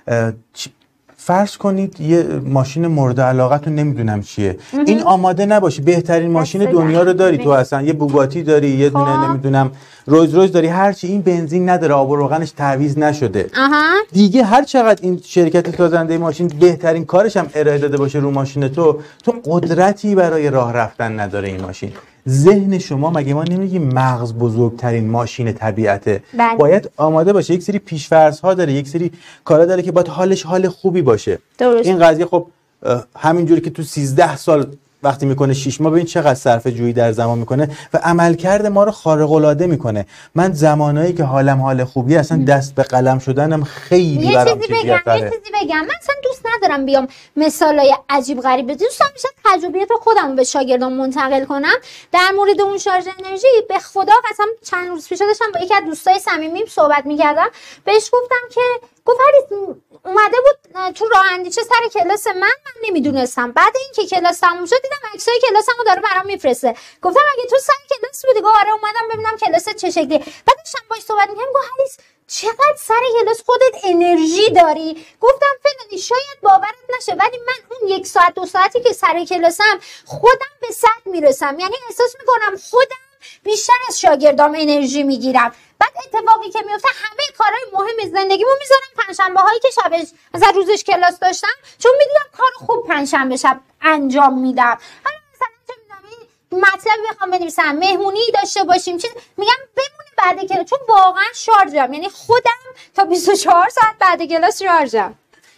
فرض کنید یه ماشین مورد علاقتون نمیدونم چیه، این آماده نباشی، بهترین ماشین دنیا رو داری تو، اصلا یه بوگاتی داری، یه دونه نمیدونم روز روز داری، هرچی این بنزین نداره، آب و روغنش تعویض نشده، آها. دیگه هر چقدر این شرکت سازنده ماشین بهترین کارش هم ارائه داده باشه رو ماشین تو، تو قدرتی برای راه رفتن نداره این ماشین. ذهن شما مگه ما نمیگیم مغز بزرگترین ماشین طبیعته؟ بله. باید آماده باشه، یک سری پیش‌فرض ها داره، یک سری کارا داره که باید حالش حال خوبی باشه. درست. این قضیه خب همینجوری که تو سیزده سال وقتی میکنه شش ماه، ببین چقدر صرفه جویی در زمان میکنه و عملکرد ما رو خارق العاده میکنه. من زمانایی که حالم حال خوبی اصلا دست به قلم شدنم خیلی برام چیزی بگم یه چیزی بگم من اصلا دوست ندارم بیام مثالای عجیب غریب بزنم، دوست دارم بیشتر تجربیات خودم به شاگردان منتقل کنم. در مورد اون شارژ انرژی به خدا قسم چند روز پیش داشتم با یکی از دوستای صمیمیم صحبت میکردم، بهش گفتم که گفت اومده بود تو راه اندیشه سر کلاس من، من نمیدونستم، بعد اینکه کلاس تموم شد دیدم عکسای کلاسمو داره برام میفرسته، گفتم اگه تو سر کلاس بودی؟ گفت آره اومدم ببینم کلاس چه شکلی. بعد داشتم باهاش صحبت می‌کردم، گفت هریس چقدر سر کلاس خودت انرژی داری. گفتم فلانی شاید باورت نشه ولی من اون یک ساعت دو ساعتی که سر کلاسم خودم به صد میرسم، یعنی احساس میکنم خودم بیشتر از شاگردام انرژی میگیرم. بعد اتفاقی که میفته همه کارهای مهم زندگیمو میذارم پنجشنبه هایی که شبش مثلا روزش کلاس داشتم، چون میدونم کار خوب پنجشنبه شب انجام میدم. حالا مثلا چه میدونم مطلبی بخوام بنویسم، مهمونی داشته باشیم، چیز میگم بمونه بعد کلاس، چون واقعا شارژم، یعنی خودم تا بیست و چهار ساعت بعد کلاس شارژم.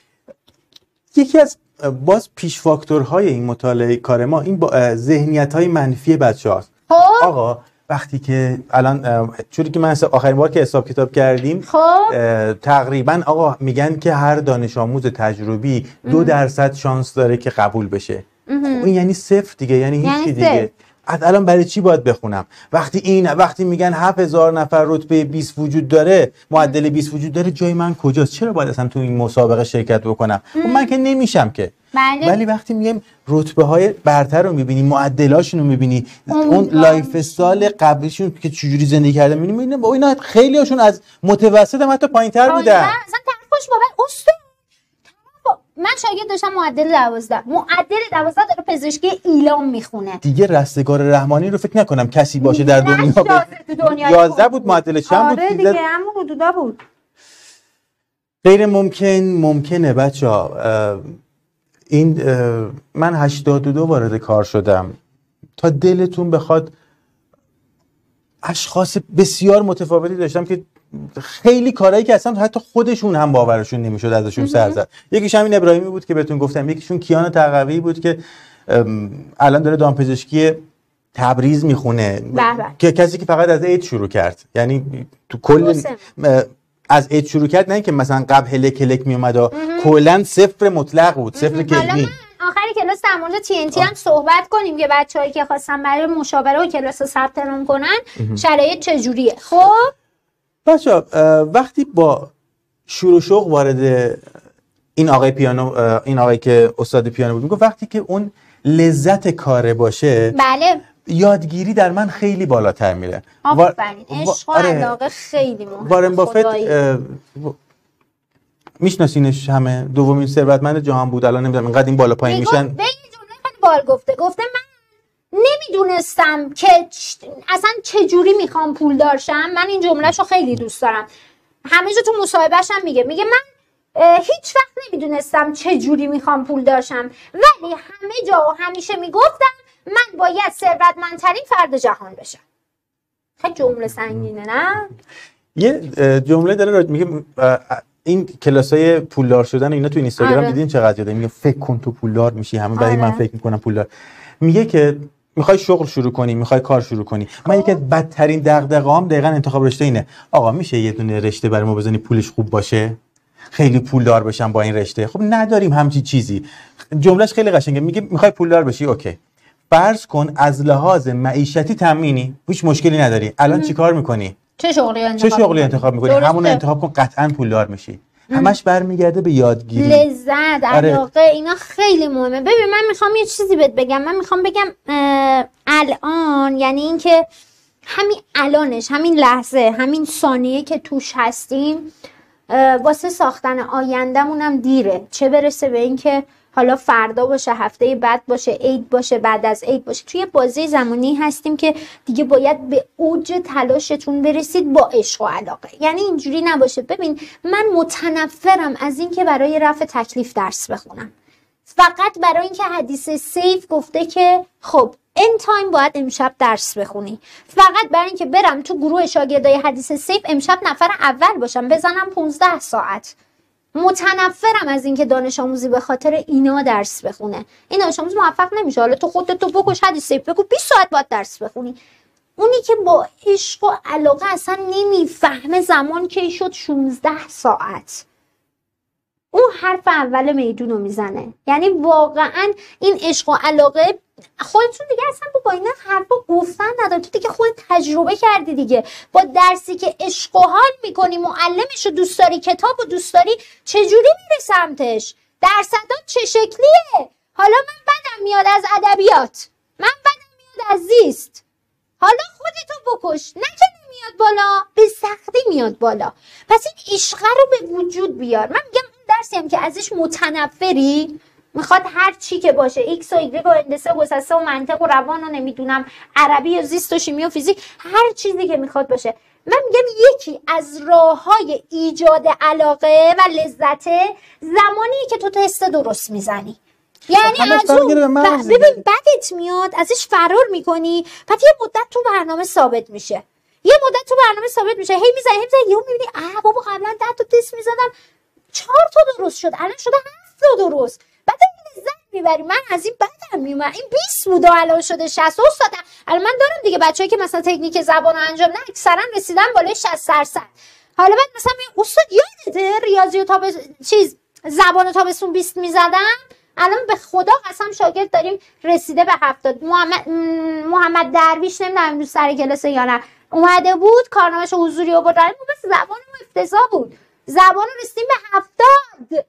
یکی از باز پیش فاکتورهای این مطالعه کار ما این با ذهنیت‌های منفی بچه‌هاست. آقا وقتی که الان چوری که من آخرین بار که حساب کتاب کردیم خب تقریبا آقا میگن که هر دانش آموز تجربی دو درصد شانس داره که قبول بشه. این یعنی صفر دیگه، یعنی هیچی دیگه. از الان برای چی باید بخونم وقتی این وقتی میگن هفت هزار نفر رتبه بیست وجود داره، معدل بیست وجود داره، جای من کجاست؟ چرا باید اصلا تو این مسابقه شرکت بکنم؟ من که نمیشم که. بله. ولی وقتی میگیم رتبه های برتر رو میبینی، معدلاشون رو میبینی، اون لایف استایل قبلیشون که چجوری زندگی کردن میبینی، با اینا خیلی هاشون از متوسط هم حتی پایین‌تر بودن. اصلا طرفش بابا استاد من شاگرد داشتم معدل دوازده، معدل دوازده داره پزشکی ایلام میخونه. دیگه رستگار رحمانی رو فکر نکنم کسی باشه در دنیا به یازده بود معدل چند بود؟ آره دیگه همون حدودا بود. غیر ممکن ممکنه بچه‌ها. این من هشتاد و دو وارد کار شدم، تا دلتون بخواد اشخاص بسیار متفاوتی داشتم که خیلی کارهایی که اصلا حتی خودشون هم باورشون نمیشد ازشون سر زد. یکیش همین ابراهیمی بود که بهتون گفتم، یکیشون کیان تقوی بود که الان داره دامپزشکی تبریز میخونه، که کسی که فقط از اید شروع کرد، یعنی تو کل از اید شروع کرد، نه اینکه مثلا قبل هلک هلک میومد و کلا صفر مطلق بود، صفر کلمی. آخری کلاس در مورد تی ان تی هم صحبت کنیم که بچه‌هایی که خواستن برای مشاوره و کلاس ثبت نام کنن شرایط چجوریه. خب بچه‌ها وقتی با شور و شوق وارد این آقای پیانو این آقای که استاد پیانو بود میگفت وقتی که اون لذت کاره باشه، بله، یادگیری در من خیلی بالاتر میره. آفرین، عشق و علاقه خیلی مهمه. وارن بافت میشناسینش همه، دومین ثروتمند جهان بود، الان نمیدونم اینقدر این بالا پایین میشن. به این جمله خیلی بال گفته گفته من نمیدونستم که اصلا چه جوری میخوام پول دارشم. من این جملهشو خیلی دوست دارم. همه جا تو مصاحبهش هم میگه میگه من هیچ وقت نمیدونستم چه جوری میخوام پول داشتم، ولی همه جا و همیشه میگفتم من باید ثروتمندترین فرد جهان بشم. خیلی جمله سنگینه نه؟ یه جمله داره میگه این کلاسای پولدار شدن اینا تو اینستاگرام آره. دیدین چقدر جاده میگه فکر کن تو پولدار میشی، همه برای آره. من فکر میکنم پولدار. میگه که میخوای شغل شروع کنی، میخوای کار شروع کنی. من یکی از بدترین دغدغه‌ام دقیقاً انتخاب رشته اینه. آقا میشه یه دونه رشته برای ما بزنی پولش خوب باشه؟ خیلی پولدار بشم با این رشته. خب نداریم همچی چیزی. جملهش خیلی قشنگه. میگه میخوای پولدار بشی، اوکی. فرض کن از لحاظ معیشتی تامینی، هیچ مشکلی نداری. الان چیکار میکنی؟ چه شغلی انتخاب چه شغلی انتخاب میکنی؟ همون انتخاب کن، قطعاً پولدار میشی. همش برمیگرده به یادگیری، لذت، علاقه. آره. اینا خیلی مهمه. ببین من میخوام یه چیزی بهت بگم. من میخوام بگم الان، یعنی اینکه همین الانش، همین لحظه، همین ثانیه که توش هستیم، واسه ساختن آینده‌مون هم دیره. چه برسه به اینکه حالا فردا باشه، هفته بعد باشه، عید باشه، بعد از عید باشه. توی بازی زمانی هستیم که دیگه باید به اوج تلاشتون برسید با عشق و علاقه. یعنی اینجوری نباشه. ببین من متنفرم از این که برای رفع تکلیف درس بخونم، فقط برای اینکه حدیث سیف گفته که خب این تایم باید امشب درس بخونی، فقط برای اینکه برم تو گروه شاگردای حدیث سیف امشب نفر اول باشم، بزنم پونزده ساعت. متنفرم از اینکه دانش آموزی به خاطر اینا درس بخونه. این دانش آموز موفق نمیشه. حالا تو خودت تو بکش حدیث سیف بگو بیست ساعت باید درس بخونی. اونی که با عشق و علاقه اصلا نمیفهمه زمان کی شد شانزده ساعت، اون حرف اول میدونو میزنه. یعنی واقعا این عشق و علاقه خودتون دیگه اصلا با اینا حرفا گفتن نداره. تو دیگه خودت تجربه کردی دیگه. با درسی که عشق و حال میکنی، معلمشو دوست داری، کتابو دوست داری، چجوری میری سمتش؟ درصدات چه شکلیه؟ حالا من بدم میاد از ادبیات، من بدم میاد از زیست، حالا خودتو بکش. نه که نمیاد بالا، به سختی میاد بالا. پس این عشق رو به وجود بیار. من میگم اون درسی هم که ازش متنفری، میخواد هر چی که باشه، ایکس و ایگرگ و هندسه و گسسته و منطق و روان و نمیدونم عربی و زیست و شیمی و فیزیک، هر چیزی که میخواد باشه، من میگم یکی از راههای ایجاد علاقه و لذت زمانی که تو تست درست میزنی. یعنی از اون ببین بدت میاد ازش فرار میکنی، بعد یه مدت تو برنامه ثابت میشه، یه مدت تو برنامه ثابت میشه، هی میزنی هی میزنی، یهو میبینی اه بابا قبلا ده تا تست میزدم چهار تا درست شد، الان شده هفت تا درست. بعد لذت میبری. من از این بدم میومد، این بیست بود و الان شده شصت. استاد الان من دارم دیگه بچه‌ای که مثلا تکنیک زبان رو انجام نه اکثرا رسیدن بالای شصت درصد. حالا بعد مثلا میگم استاد یادته ریاضی و تابس چیز زبان و تابستون بیست میزدم، الان به خدا قسم شاگرد داریم رسیده به هفتاد. محمد محمد درویش نمیدونم امروز سر کلاس یا نه اومده بود کارنامه‌ش حضوری آورد، بس زبانمون افتضاح بود، زبان رو رسیدیم به هفتاد.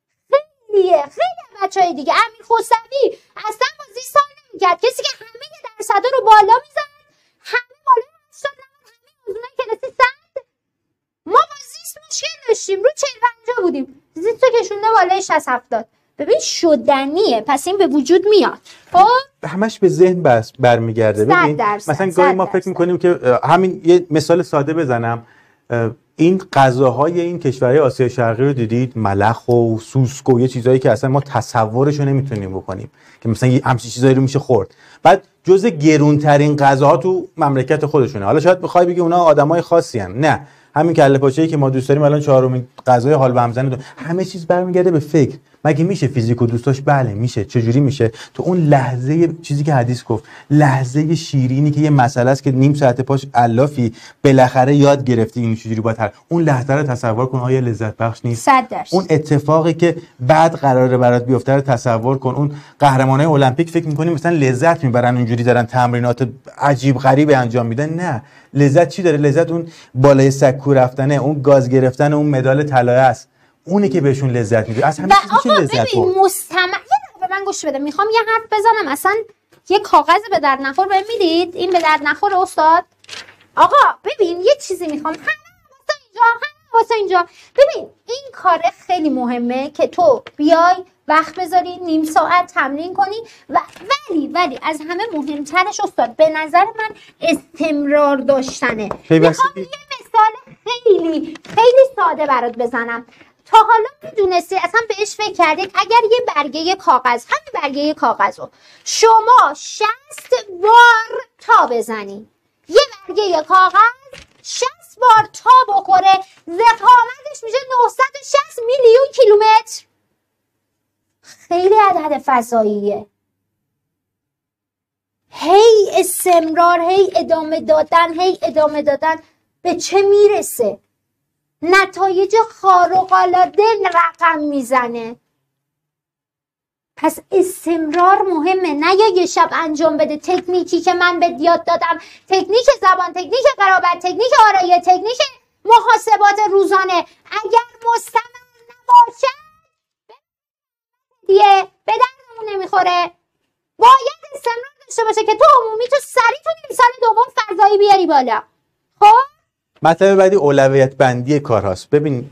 خیلیه خیلی بچهای دیگه. امیر خسروی اصلا بازی سال نمیکرد، کسی که همه درصدا رو بالا میزد، همه بالا هشتاد، همه موضوعای کلاسی صد. ما با زیست مشکل داشتیم، رو چهل پنجاه بودیم، زیست رو کشونده بالای شصت هفتاد. ببین شدنیه، پس این به وجود میاد. خب همش به ذهن بس برمیگرده. ببین مثلا گاهی ما فکر میکنیم که همین یه مثال ساده بزنم، این غذاهای این کشورهای آسیا شرقی رو دیدید، ملخ و سوسک و یه چیزایی که اصلا ما تصورش رو نمیتونیم بکنیم که مثلا یه همچین چیزایی رو میشه خورد. بعد جزء گرونترین غذاها تو مملکت خودشونه. حالا شاید بخوای بگی اونا آدمای خاصی ان، نه، همین کله پاچه‌ای که ما دوست داریم الان چهارمین غذای حال به همزن. همه چیز برمیگرده به فکر. مگه میشه فیزیک و دوستاش؟ بله میشه. چجوری میشه؟ تو اون لحظه چیزی که حدیث گفت، لحظه شیرینی که یه مسئله است که نیم ساعت پاش علافی بالاخره یاد گرفتی این چجوری باید حل، اون لحظه رو تصور کن. آیا لذت بخش نیست؟ صد درصد. اون اتفاقی که بعد قراره برات بیفته رو تصور کن. اون قهرمانای المپیک فکر می‌کنیم مثلا لذت میبرن اونجوری دارن تمرینات عجیب غریب انجام میدن، نه. لذت چی داره؟ لذت اون بالای سکو رفتنه، اون گاز گرفتن، اون مدال طلایی است. اونی که بهشون لذت میده. از همه چیز میشه لذت برد. مستمع یه دقیقه من گوش بده، میخوام یه حرف بزنم. اصلا یه کاغذ به درد نخور بهم میدید؟ این به درد نخور استاد. آقا ببین یه چیزی میخوام، همه واسه اینجا، همه واسه اینجا. ببین این کار خیلی مهمه که تو بیای وقت بذاری نیم ساعت تمرین کنی و ولی ولی از همه مهمترش استاد به نظر من استمرار داشتنه. میخوام یه مثال خیلی خیلی ساده برات بزنم. تا حالا میدونستی اصلا بهش فکر کردید اگر یه برگه کاغذ، همین برگه کاغذ رو شما شصت بار تا بزنی، یه برگه کاغذ شصت بار تا بخوره، ضخامتش میشه نهصد و شصت میلیون کیلومتر. خیلی عدد فضاییه. هی استمرار، هی ادامه دادن، هی ادامه دادن به چه میرسه؟ نتایج خارق‌العاده رقم میزنه. پس استمرار مهمه، نه یه شب انجام بده. تکنیکی که من به یاد دادم، تکنیک زبان، تکنیک قرابت، تکنیک آرایه، تکنیک محاسبات روزانه، اگر مستمر نباشه دیگه به دردمون نمیخوره. باید استمرار داشته باشه که تو عمومی تو سریع تو نیم سال دوم فضایی بیاری بالا. خب مطلب بعدی اولویت بندی کارهاست. ببین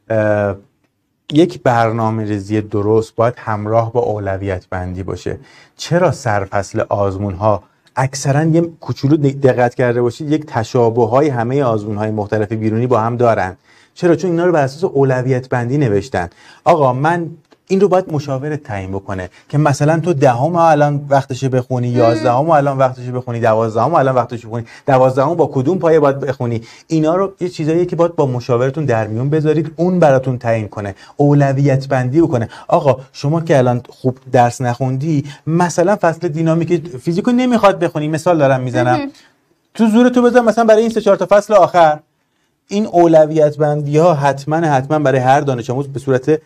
یک برنامه‌ریزی درست باید همراه با اولویت بندی باشه. چرا سرفصل آزمون ها اکثرا یه کوچولو دقت کرده باشید یک تشابه های همه آزمون های مختلف بیرونی با هم دارن؟ چرا؟ چون اینا رو بر اساس اولویت بندی نوشتن. آقا من این رو باید مشاورت تعیین بکنه که مثلا تو دهم الان وقتشه بخونی، یازدهم الان وقتشه بخونی، دوازدهم الان وقتشه بخونی، دوازدهم با کدوم پایه باید بخونی. اینا رو یه چیزاییه که باید با مشاورتون در میون بذارید، اون براتون تعیین کنه، اولویت بندی بکنه. آقا شما که الان خوب درس نخوندی، مثلا فصل دینامیک فیزیکو نمیخواد بخونی، مثال دارم میزنم، تو زورتو بذار مثلا برای این سه چهار تا فصل آخر. این اولویت بندی ها حتما حتما برای هر دانش آموز به صورت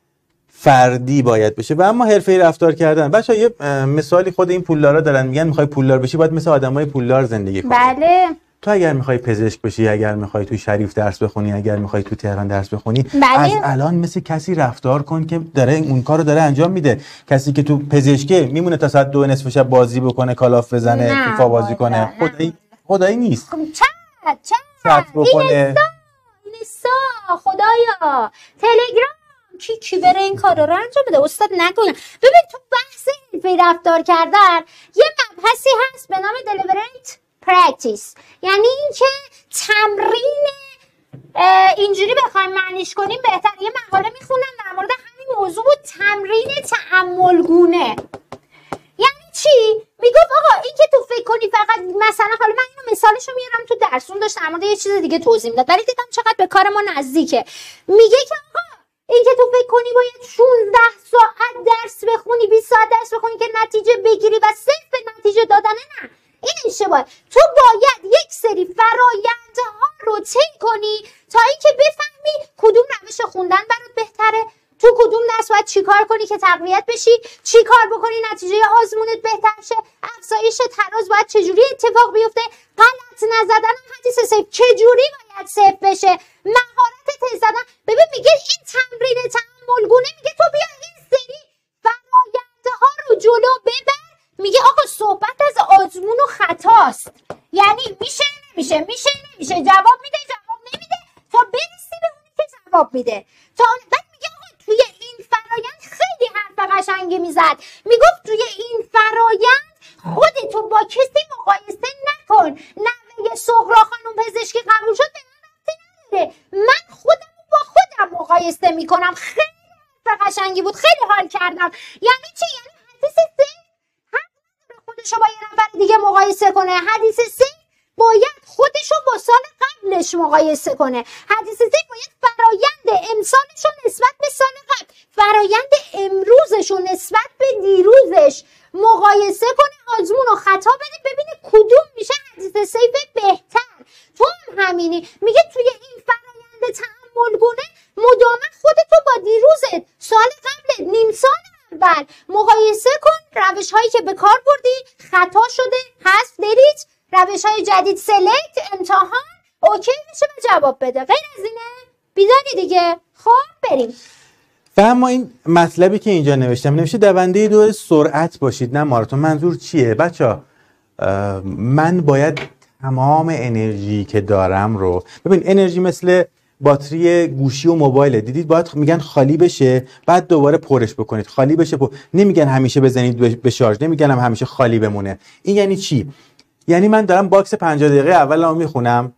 فردی باید بشه. و اما حرفه‌ای رفتار کردن، بچه‌ها یه مثالی خود این پولدارا دارن، میگن میخوای پولدار بشی باید مثل آدمای پولدار زندگی کنی. بله. تو اگر میخوای پزشک بشی، اگر میخوای تو شریف درس بخونی، اگر میخوای تو تهران درس بخونی، بله. از الان مثل کسی رفتار کن که داره اون کارو داره انجام میده. کسی که تو پزشکی میمونه تا ساعت دو نصف شب بازی بکنه، کالاف بزنه، فیفا بازی کنه، خدایی خدایی نیست. چت چت بکنه. اینستا خدایا تلگرام کی کی بره این کارا رو انجام بده؟ استاد نگویم. ببین تو بحث حرفه‌ای رفتار کردن یه مبحثی هست به نام deliberate practice، یعنی اینکه تمرین، اینجوری بخوایم معنیش کنیم بهتر. یه مقاله میخونم در مورد همین موضوع، تمرین تأملگونه. یعنی چی؟ میگفت آقا این که تو فکر کنی فقط، مثلا حالا من اینو مثالشو میارم تو درسون داشت در مورد یه چیز دیگه توضیح میداد، ولی دیدم چقدر به کار ما نزدیکه. میگه که آقا این که تو فکر کنی باید شانزده ساعت درس بخونی، بیست ساعت درس بخونی که نتیجه بگیری و صرف به نتیجه دادنه، نه، این اشتباهه. تو باید یک سری فرایندها رو طی کنی تا اینکه بفهمی کدوم روش خوندن برات بهتره، تو کدوم درس باید چیکار کنی که تقویت بشی، چیکار بکنی نتیجه آزمونت بهتر شه، افزایش تراز باید چجوری اتفاق بیفته، غلط نزدن حدیث صفر چجوری باید صفر بشه، مهارت تست زدن. ببین میگه این تمرین تأملگونه، میگه تو بیا این سری فرآیندها رو جلو ببر. میگه آقا صحبت از آزمون و خطاست، یعنی میشه نمیشه میشه نمیشه، جواب میده جواب نمیده تا برسی به اونی که جواب میده. تا بعد میگه آقا توی این فرایند خیلی حرف قشنگی میزد، میگفت توی این فرایند خودتو با کسی مقایسه نکن. نوه سغرا خانم پزشکی قبول شد به من ربطی نداره، من خودم با خودم مقایسه میکنم. خیلی حرف قشنگی بود، خیلی حال کردم. یعنی چی؟ یعنی حدیث سه خودشو با یه نفر دیگه مقایسه کنه، حدیث سه باید خودشو با سال قبلش مقایسه کنه، حدیث سه باید فرایند امسالشو نسبت به سال قبل، فرایند امروزشو نسبت به دیروزش مقایسه کنه، آزمون و خطا بده، ببینه کدوم میشه حدیث سیف بهتر. تو هم همینی. میگه توی این فرایند تأملگونه مدام خودتو با دیروزت، سال قبلت، نیم سال اول مقایسه کن، روش هایی که به کار بردی خطا شده حذف دلیت، روش های جدید سلکت، امتحان اوکی میشه به جواب بده. غیر از اینه بیداری دیگه. خب بریم. و اما این مطلبی که اینجا نوشتم، نوشته دونده دور سرعت باشید نه ماراتون. منظور چیه بچه؟ من باید تمام انرژی که دارم رو، ببین انرژی مثل باتری گوشی و موبایل، دیدید باید میگن خالی بشه بعد دوباره پرش بکنید، خالی بشه پر... نمیگن همیشه بزنید به شارژ، نمیگن هم همیشه خالی بمونه. این یعنی چی؟ یعنی من دارم باکس پنجاه دقیقه اولمو میخونم،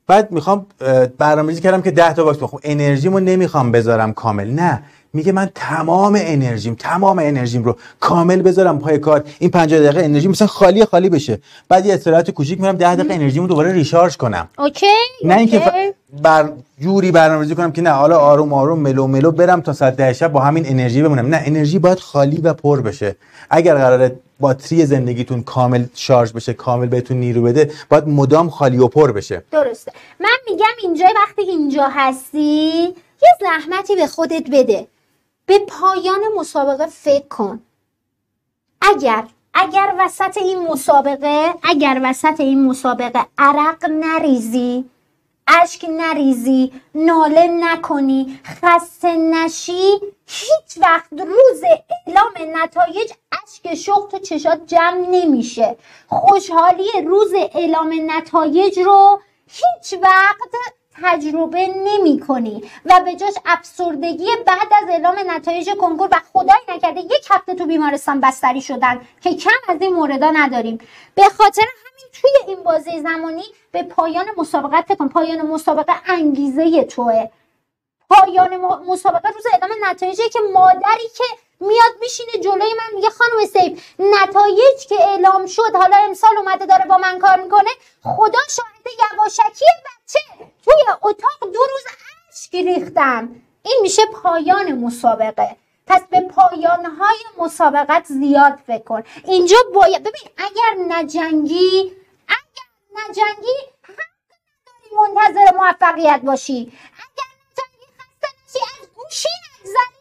بعد میخوام برنامه‌ریزی کردم که ده تا باکس بخوام، انرژیمو نمیخوام بذارم کامل، نه میگه من تمام انرژیم تمام انرژیم رو کامل بذارم پای کار، این پنجاه دقیقه انرژی مثلا خالی خالی بشه، بعد یه استراحت کوچیک میرم ده دقیقه انرژیمو دوباره ریشارژ کنم. اوکی. نه اینکه ف... بر جوری برنامه‌ریزی کنم که نه حالا آروم آروم ملو ملو برم تا ساعت ده شب با همین انرژی بمونم. نه، انرژی باید خالی و پر بشه. اگر قراره باتری زندگیتون کامل شارژ بشه، کامل بهتون نیرو بده، باید مدام خالی و پر بشه. درسته. من میگم اینجا وقتی اینجا هستی یه زحمتی به خودت بده، به پایان مسابقه فکر کن. اگر اگر وسط این مسابقه اگر وسط این مسابقه عرق نریزی، اشک نریزی، ناله نکنی، خسته نشی، هیچ وقت روز اعلام نتایج اشک شوق تو چشات جمع نمیشه. خوشحالی روز اعلام نتایج رو هیچ وقت تجربه نمی کنی و به جاش افسردگی بعد از اعلام نتایج کنکور و خدای نکرده یک هفته تو بیمارستان بستری شدن که کم از این موردا نداریم. به خاطر همین توی این بازه زمانی به پایان مسابقه فکر کن. پایان مسابقه انگیزه توه. پایان مسابقه روز اعلام نتایجی که مادری که میاد میشینه جلوی من میگه خانم سیف نتایج که اعلام شد حالا امسال اومده داره با من کار میکنه، خدا شاهد یواشکی بچه توی اتاق دو روز اشک ریختم. این میشه پایان مسابقه. پس به پایانهای مسابقت زیاد فکر کن. اینجا باید ببین اگر نجنگی اگر نجنگی حق نداری منتظر موفقیت باشی. اگر نجنگی خسته نشی از گوشی نگذری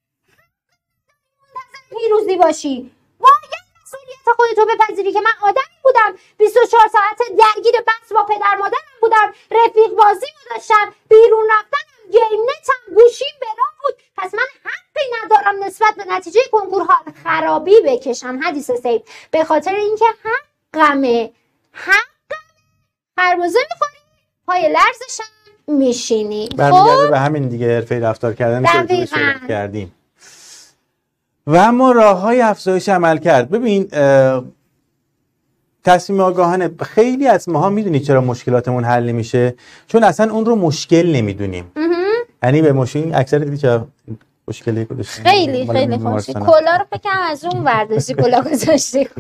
پیروزی باشی. باید مسئولیت خودتو بپذیری که من آدمی بودم بیست و چهار ساعت درگیر بحث با پدر مادرم بودم، رفیق بازی رو داشتم، بیرون رفتنم، گیم نتم، گوشیم برام بود، پس من حقی ندارم نسبت به نتیجه کنکور حال خرابی بکشم. حدیث سید به خاطر اینکه حقمه حقمه خربزه میخوری پای لرزشم میشینی. برمیگرده به همین دیگه، حرفه رفتار کردن که صحبت کردیم. و اما راه های افزایش عمل کرد. ببین تصمیم آگاهانه، خیلی از ماها میدونید چرا مشکلاتمون حل نمیشه؟ چون اصلا اون رو مشکل نمیدونیم. یعنی به مشکل اکثر دیدی چرا مشکلی گذاشتیم؟ خیلی خیلی خوشی کلا رو بکنم از اون برداشتی کلا گذاشتی.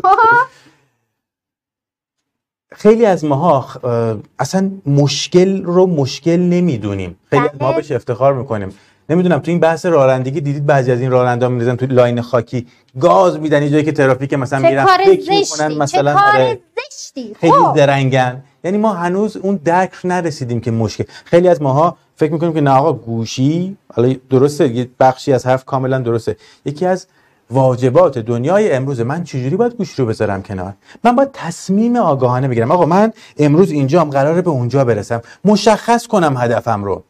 خیلی از ماها اصلا مشکل رو مشکل نمیدونیم. خیلی از ما بهش افتخار میکنیم. نمیدونم تو این بحث رانندگی دیدید بعضی از این رانندا می‌ریزن تو لاین خاکی گاز میدن یه جایی که ترافیک مثلا میرن فکر میکنن مثلا چه کار زشتی. خیلی درنگن. یعنی ما هنوز اون درک نرسیدیم که مشکل. خیلی از ماها فکر میکنیم که نه آقا گوشی، حالا درسته یه بخشی از حرف کاملا درسته، یکی از واجبات دنیای امروز من چجوری باید گوشی رو بذارم کنار؟ من باید تصمیم آگاهانه بگیرم آقا من امروز اینجام قراره به اونجا برسم، مشخص کنم هدفم رو.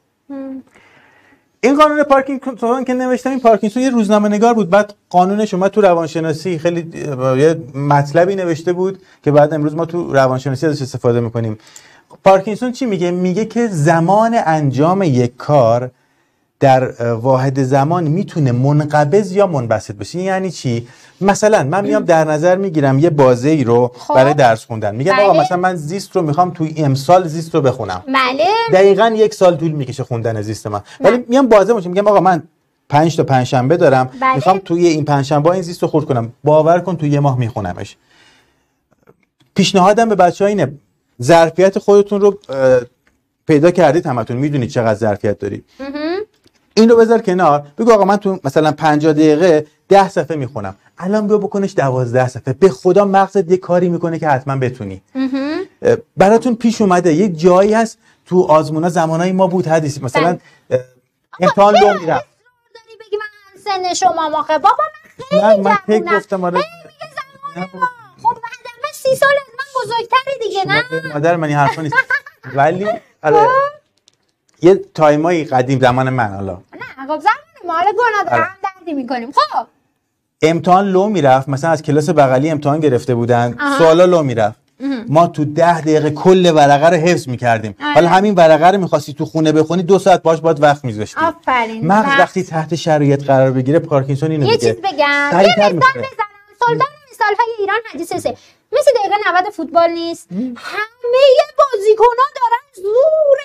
این قانون پارکینسون که نوشتم، این پارکینسون یه روزنامه نگار بود، بعد قانونش اومد تو روانشناسی، خیلی یه مطلبی نوشته بود که بعد امروز ما تو روانشناسی ازش استفاده میکنیم. پارکینسون چی میگه؟ میگه که زمان انجام یک کار در واحد زمان میتونه منقبض یا منبسط بشه. یعنی چی؟ مثلا من میام در نظر میگیرم یه بازه‌ای رو خب. برای درس خوندن، میگم بله. آقا مثلا من زیست رو میخوام توی امسال زیست رو بخونم. بله. دقیقاً یک سال طول میکشه خوندن زیست من. ولی میام بازه میشم میگم آقا من پنج تا پنجشنبه دارم، بله. میخوام توی این پنجشنبه این زیست رو خورد کنم. باور کن توی یه ماه میخونمش. پیشنهادم به بچه‌ها اینه ظرفیت خودتون رو پیدا کردید، همتون میدونید چقدر ظرفیت دارید. این رو بذار کنار، بگو آقا من تو مثلا پنجاه دقیقه ده صفحه میخونم. الان بیا بکنش دوازده صفحه. به خدا مغزت یه کاری میکنه که حتما بتونی. براتون پیش اومده یه جایی هست تو آزمونا زمانای ما بود حدیث مثلا امتحان لو میرفت. داری بگی من سن شما موقع بابا من خیلی من فکر گفتم آره. خب بعدم سی سال از من بزرگتره دیگه نه؟ مادر من این حرفا نیست. ولی آره یه تایمای قدیم زمان من حالا نه خب زمان ما حالا گناه دارم دردی میکنیم. خب امتحان لو میرفت، مثلا از کلاس بغلی امتحان گرفته بودن، سوالا لو میرفت، ما تو ده دقیقه کل ورقه رو حفظ میکردیم. حالا همین ورقه رو میخواستی تو خونه بخونی دو ساعت باش باید وقت میذاشتی. آفرین. مغز وقتی تحت شرایط قرار بگیره، پارکینسون اینو میگه. یه چیز بگم، یه مثال بزنم. سلطان مثالهای ایران حدیث سه مثل دقیقه نود فوتبال نیست. همه بازیکن‌ها دارن زور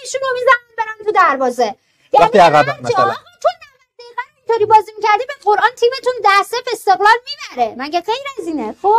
دروازه. وقتی یعنی عقب مثلا تو نود دقیقه اینطوری بازی می‌کردی به قرآن تیمتون ده صفر استقلال میبره. مگه غیر از اینه؟ خب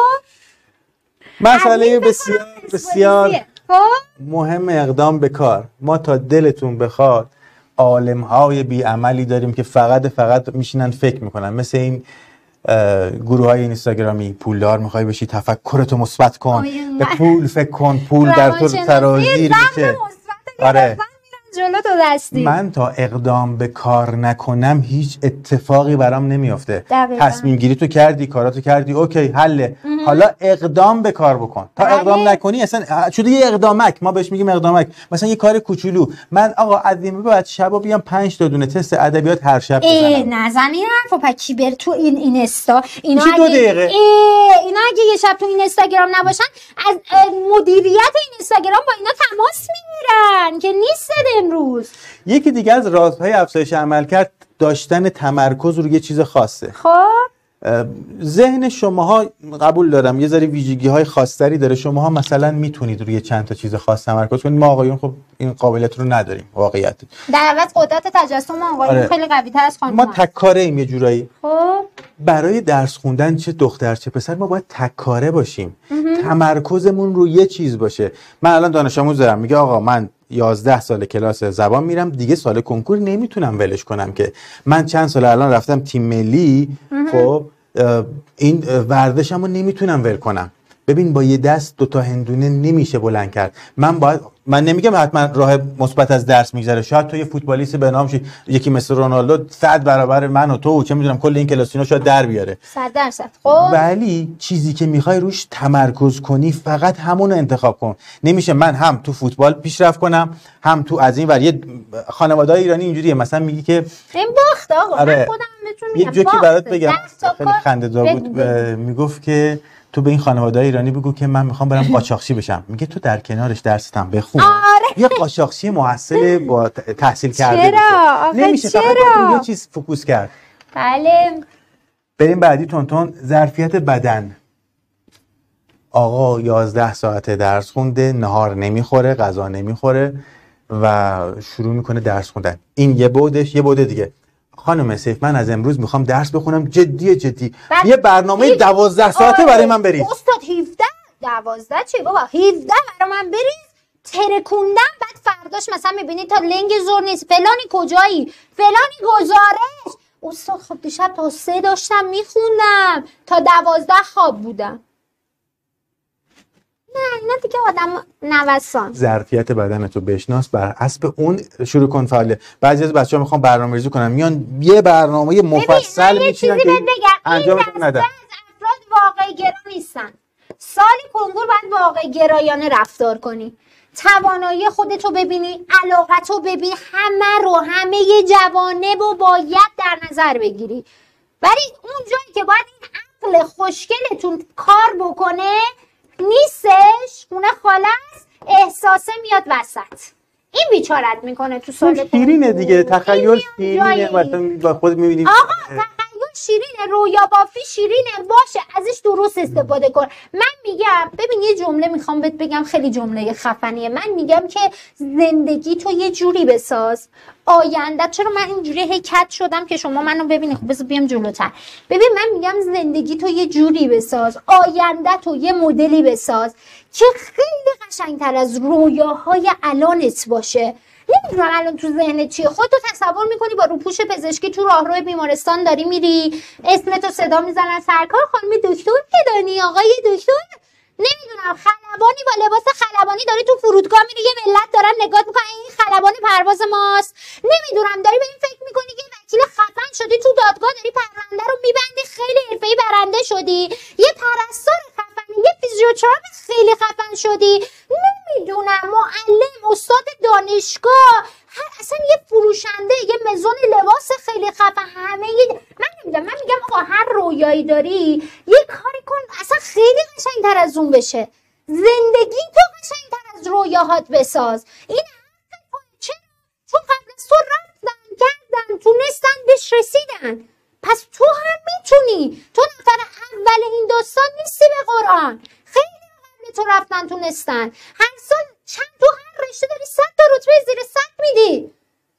مسئله بسیار بسیار مهم اقدام به کار. ما تا دلتون بخواد عالم‌های بی‌عملی داریم که فقط فقط میشینن فکر میکنن، مثل این گروه های اینستاگرامی. پولدار میخوای بشی تفکرتو مثبت کن، به پول فکر کن، پول در تو سرازیر میشه. آره جلو تو دستی. من تا اقدام به کار نکنم هیچ اتفاقی برام نمیافته. تصمیم گیری تو کردی، کاراتو کردی، اوکی حله. حالا اقدام به کار بکن. تا بله. اقدام نکنی اصلا شده یه اقدامک. ما بهش میگیم اقدامک. مثلا یه کار کوچولو، من آقا از این به بعد شبا بیام پنج تا دونه تست ادبیات هر شب بزنم. نزنی حرفو پکی بر تو این اینستا. اینا اگه دو دقیقه اینا اگه یه شب تو این اینستاگرام نباشن، از مدیریت این اینستاگرام با اینا تماس میگیرن که نیست امروز. یکی دیگه از رازهای افزایش عملکرد داشتن تمرکز روی یه چیز خاصه. خب ذهن شماها قبول دارم یه ذره ویژگی های خاصتری داره. شماها مثلا میتونید روی چند تا چیز خاص تمرکز کنید، ما آقایون خب این قابلیت رو نداریم واقعیت. در عوض قدرت تجسم آقایون آره. خیلی قوی تر از خانم ما تکاره ایم یه جورایی. خب برای درس خوندن چه دختر چه پسر ما باید تکاره باشیم. تمرکزمون رو یه چیز باشه. من الان دانش آموز دارم، میگه آقا من یازده سال کلاس زبان میرم دیگه، سال کنکور نمیتونم ولش کنم که من چند سال الان رفتم تیم ملی، خب این ورزشمو نمیتونم ول کنم. ببین با یه دست دوتا هندونه نمیشه بلند کرد. من باید من نمیگم حتما راه مثبت از درس میگذره، شاید تو یه فوتبالیست به نام شی یکی مثل رونالدو صد برابر من و تو و چه میدونم کل این کلاسینو شاید در بیاره صد درصد. خب ولی چیزی که میخوای روش تمرکز کنی فقط همون رو انتخاب کن. نمیشه من هم تو فوتبال پیشرفت کنم هم تو از این ور. یه خانواده‌های ایرانی اینجوریه، مثلا میگی که این باخت آقا. آره. من خودم بهتون میگم یه جوکی برات بگم خیلی کار... خنده‌دار بود. میگفت که تو به این خانواده‌های ایرانی بگو که من میخوام برم قاچاقچی بشم. میگه تو در کنارش درستم بخون. آره. یه قاچاقچی محصل با تحصیل کرده چرا؟ نمیشه چرا؟ فقط یه چیز فوکوس کرد. بله. بریم بعدی تونتون. ظرفیت بدن. آقا یازده ساعت درس خونده، نهار نمیخوره، غذا نمیخوره و شروع میکنه درس خوندن. این یه بودش. یه بود دیگه، خانم سیف من از امروز میخوام درس بخونم جدی جدی. بل... یه برنامه دوازده ساعته برای من بریز. استاد هفده دوازده چه بابا هفده برای من بریز ترکوندم. بعد فرداش مثلا میبینی تا لنگ زور نیست، فلانی کجایی، فلانی گزارش. استاد خب دیشب تا سه داشتم میخوندم، تا دوازده خواب بودم. نه اینا دیگه آدم نوسان. ظرفیت بدنتو بشناس، بر حسب اون شروع کن فعالیت. بعضی از بچه‌ها میخوان برنامه‌ریزی کنن، میان یه برنامه مفصل میچینن که انجامش ندن. افراد واقعی گرا نیستن. سال کنکور باید واقعی گرایانه رفتار کنی. توانایی خودتو ببینی، علاقتو ببین، همه رو همه ی جوانب رو باید در نظر بگیری. ولی اون جایی که باید این عقل خوشگلتون کار بکنه نیستش، خونه خاله است، احساسه میاد وسط. این بیچارت میکنه تو سال کنکور. شیرینه دیگه، تخیل شیرینه. مثلا با خود میبینی آقا تخیل شیرینه، رویا بافی شیرینه، باشه ازش درست استفاده کن. من میگم ببین یه جمله میخوام بهت بگم، خیلی جمله خفنیه. من میگم که زندگی تو یه جوری بساز آینده. چرا من اینجوری هی کت شدم که شما منو ببینی؟ خب بذار بیام جلوتر. ببین من میگم زندگی تو یه جوری بساز، آینده تو یه مدلی بساز که خیلی قشنگتر از رویاهای الانت باشه. نمیدونم الان تو ذهنت چیه. خودتو تصور میکنی با روپوش پزشکی تو راهروی بیمارستان داری میری، اسمتو صدا میزنن سرکار خانم دکتر بدانی آقای دکتر، نمیدونم خلبانی با لباس خلبانی داری تو فرودگاه میری، یه ملت دارن نگاه میکنن این خلبان پرواز ماست. نمیدونم داری به این فکر میکنی که وکیل خفن شدی تو دادگاه داری پرونده رو میبندی، خیلی حرفه‌ای برنده شدی. یه پرستار خفن، یه فیزیوتراپ خیلی خفن شدی. نمیدونم معلم، استاد دانشگاه، هر اصلا یه فروشنده، یه مزون لباس خیلی خفن، همه یه... من نمیدونم. من میگم آقا هر رویایی داری یه کاری کن اصلا خیلی قشنگتر از اون بشه. زندگی تو قشنگتر از رویاهات بساز. این حق چرا؟ چون قبل از تو رفتن کردن تونستن بهش رسیدن، پس تو هم میتونی. تو نفر اول این داستان نیستی به قرآن. خیلی قبل تو رفتن تونستن. هر سال چند تو هر رشته داری صد تا رتبه زیر صد میدی.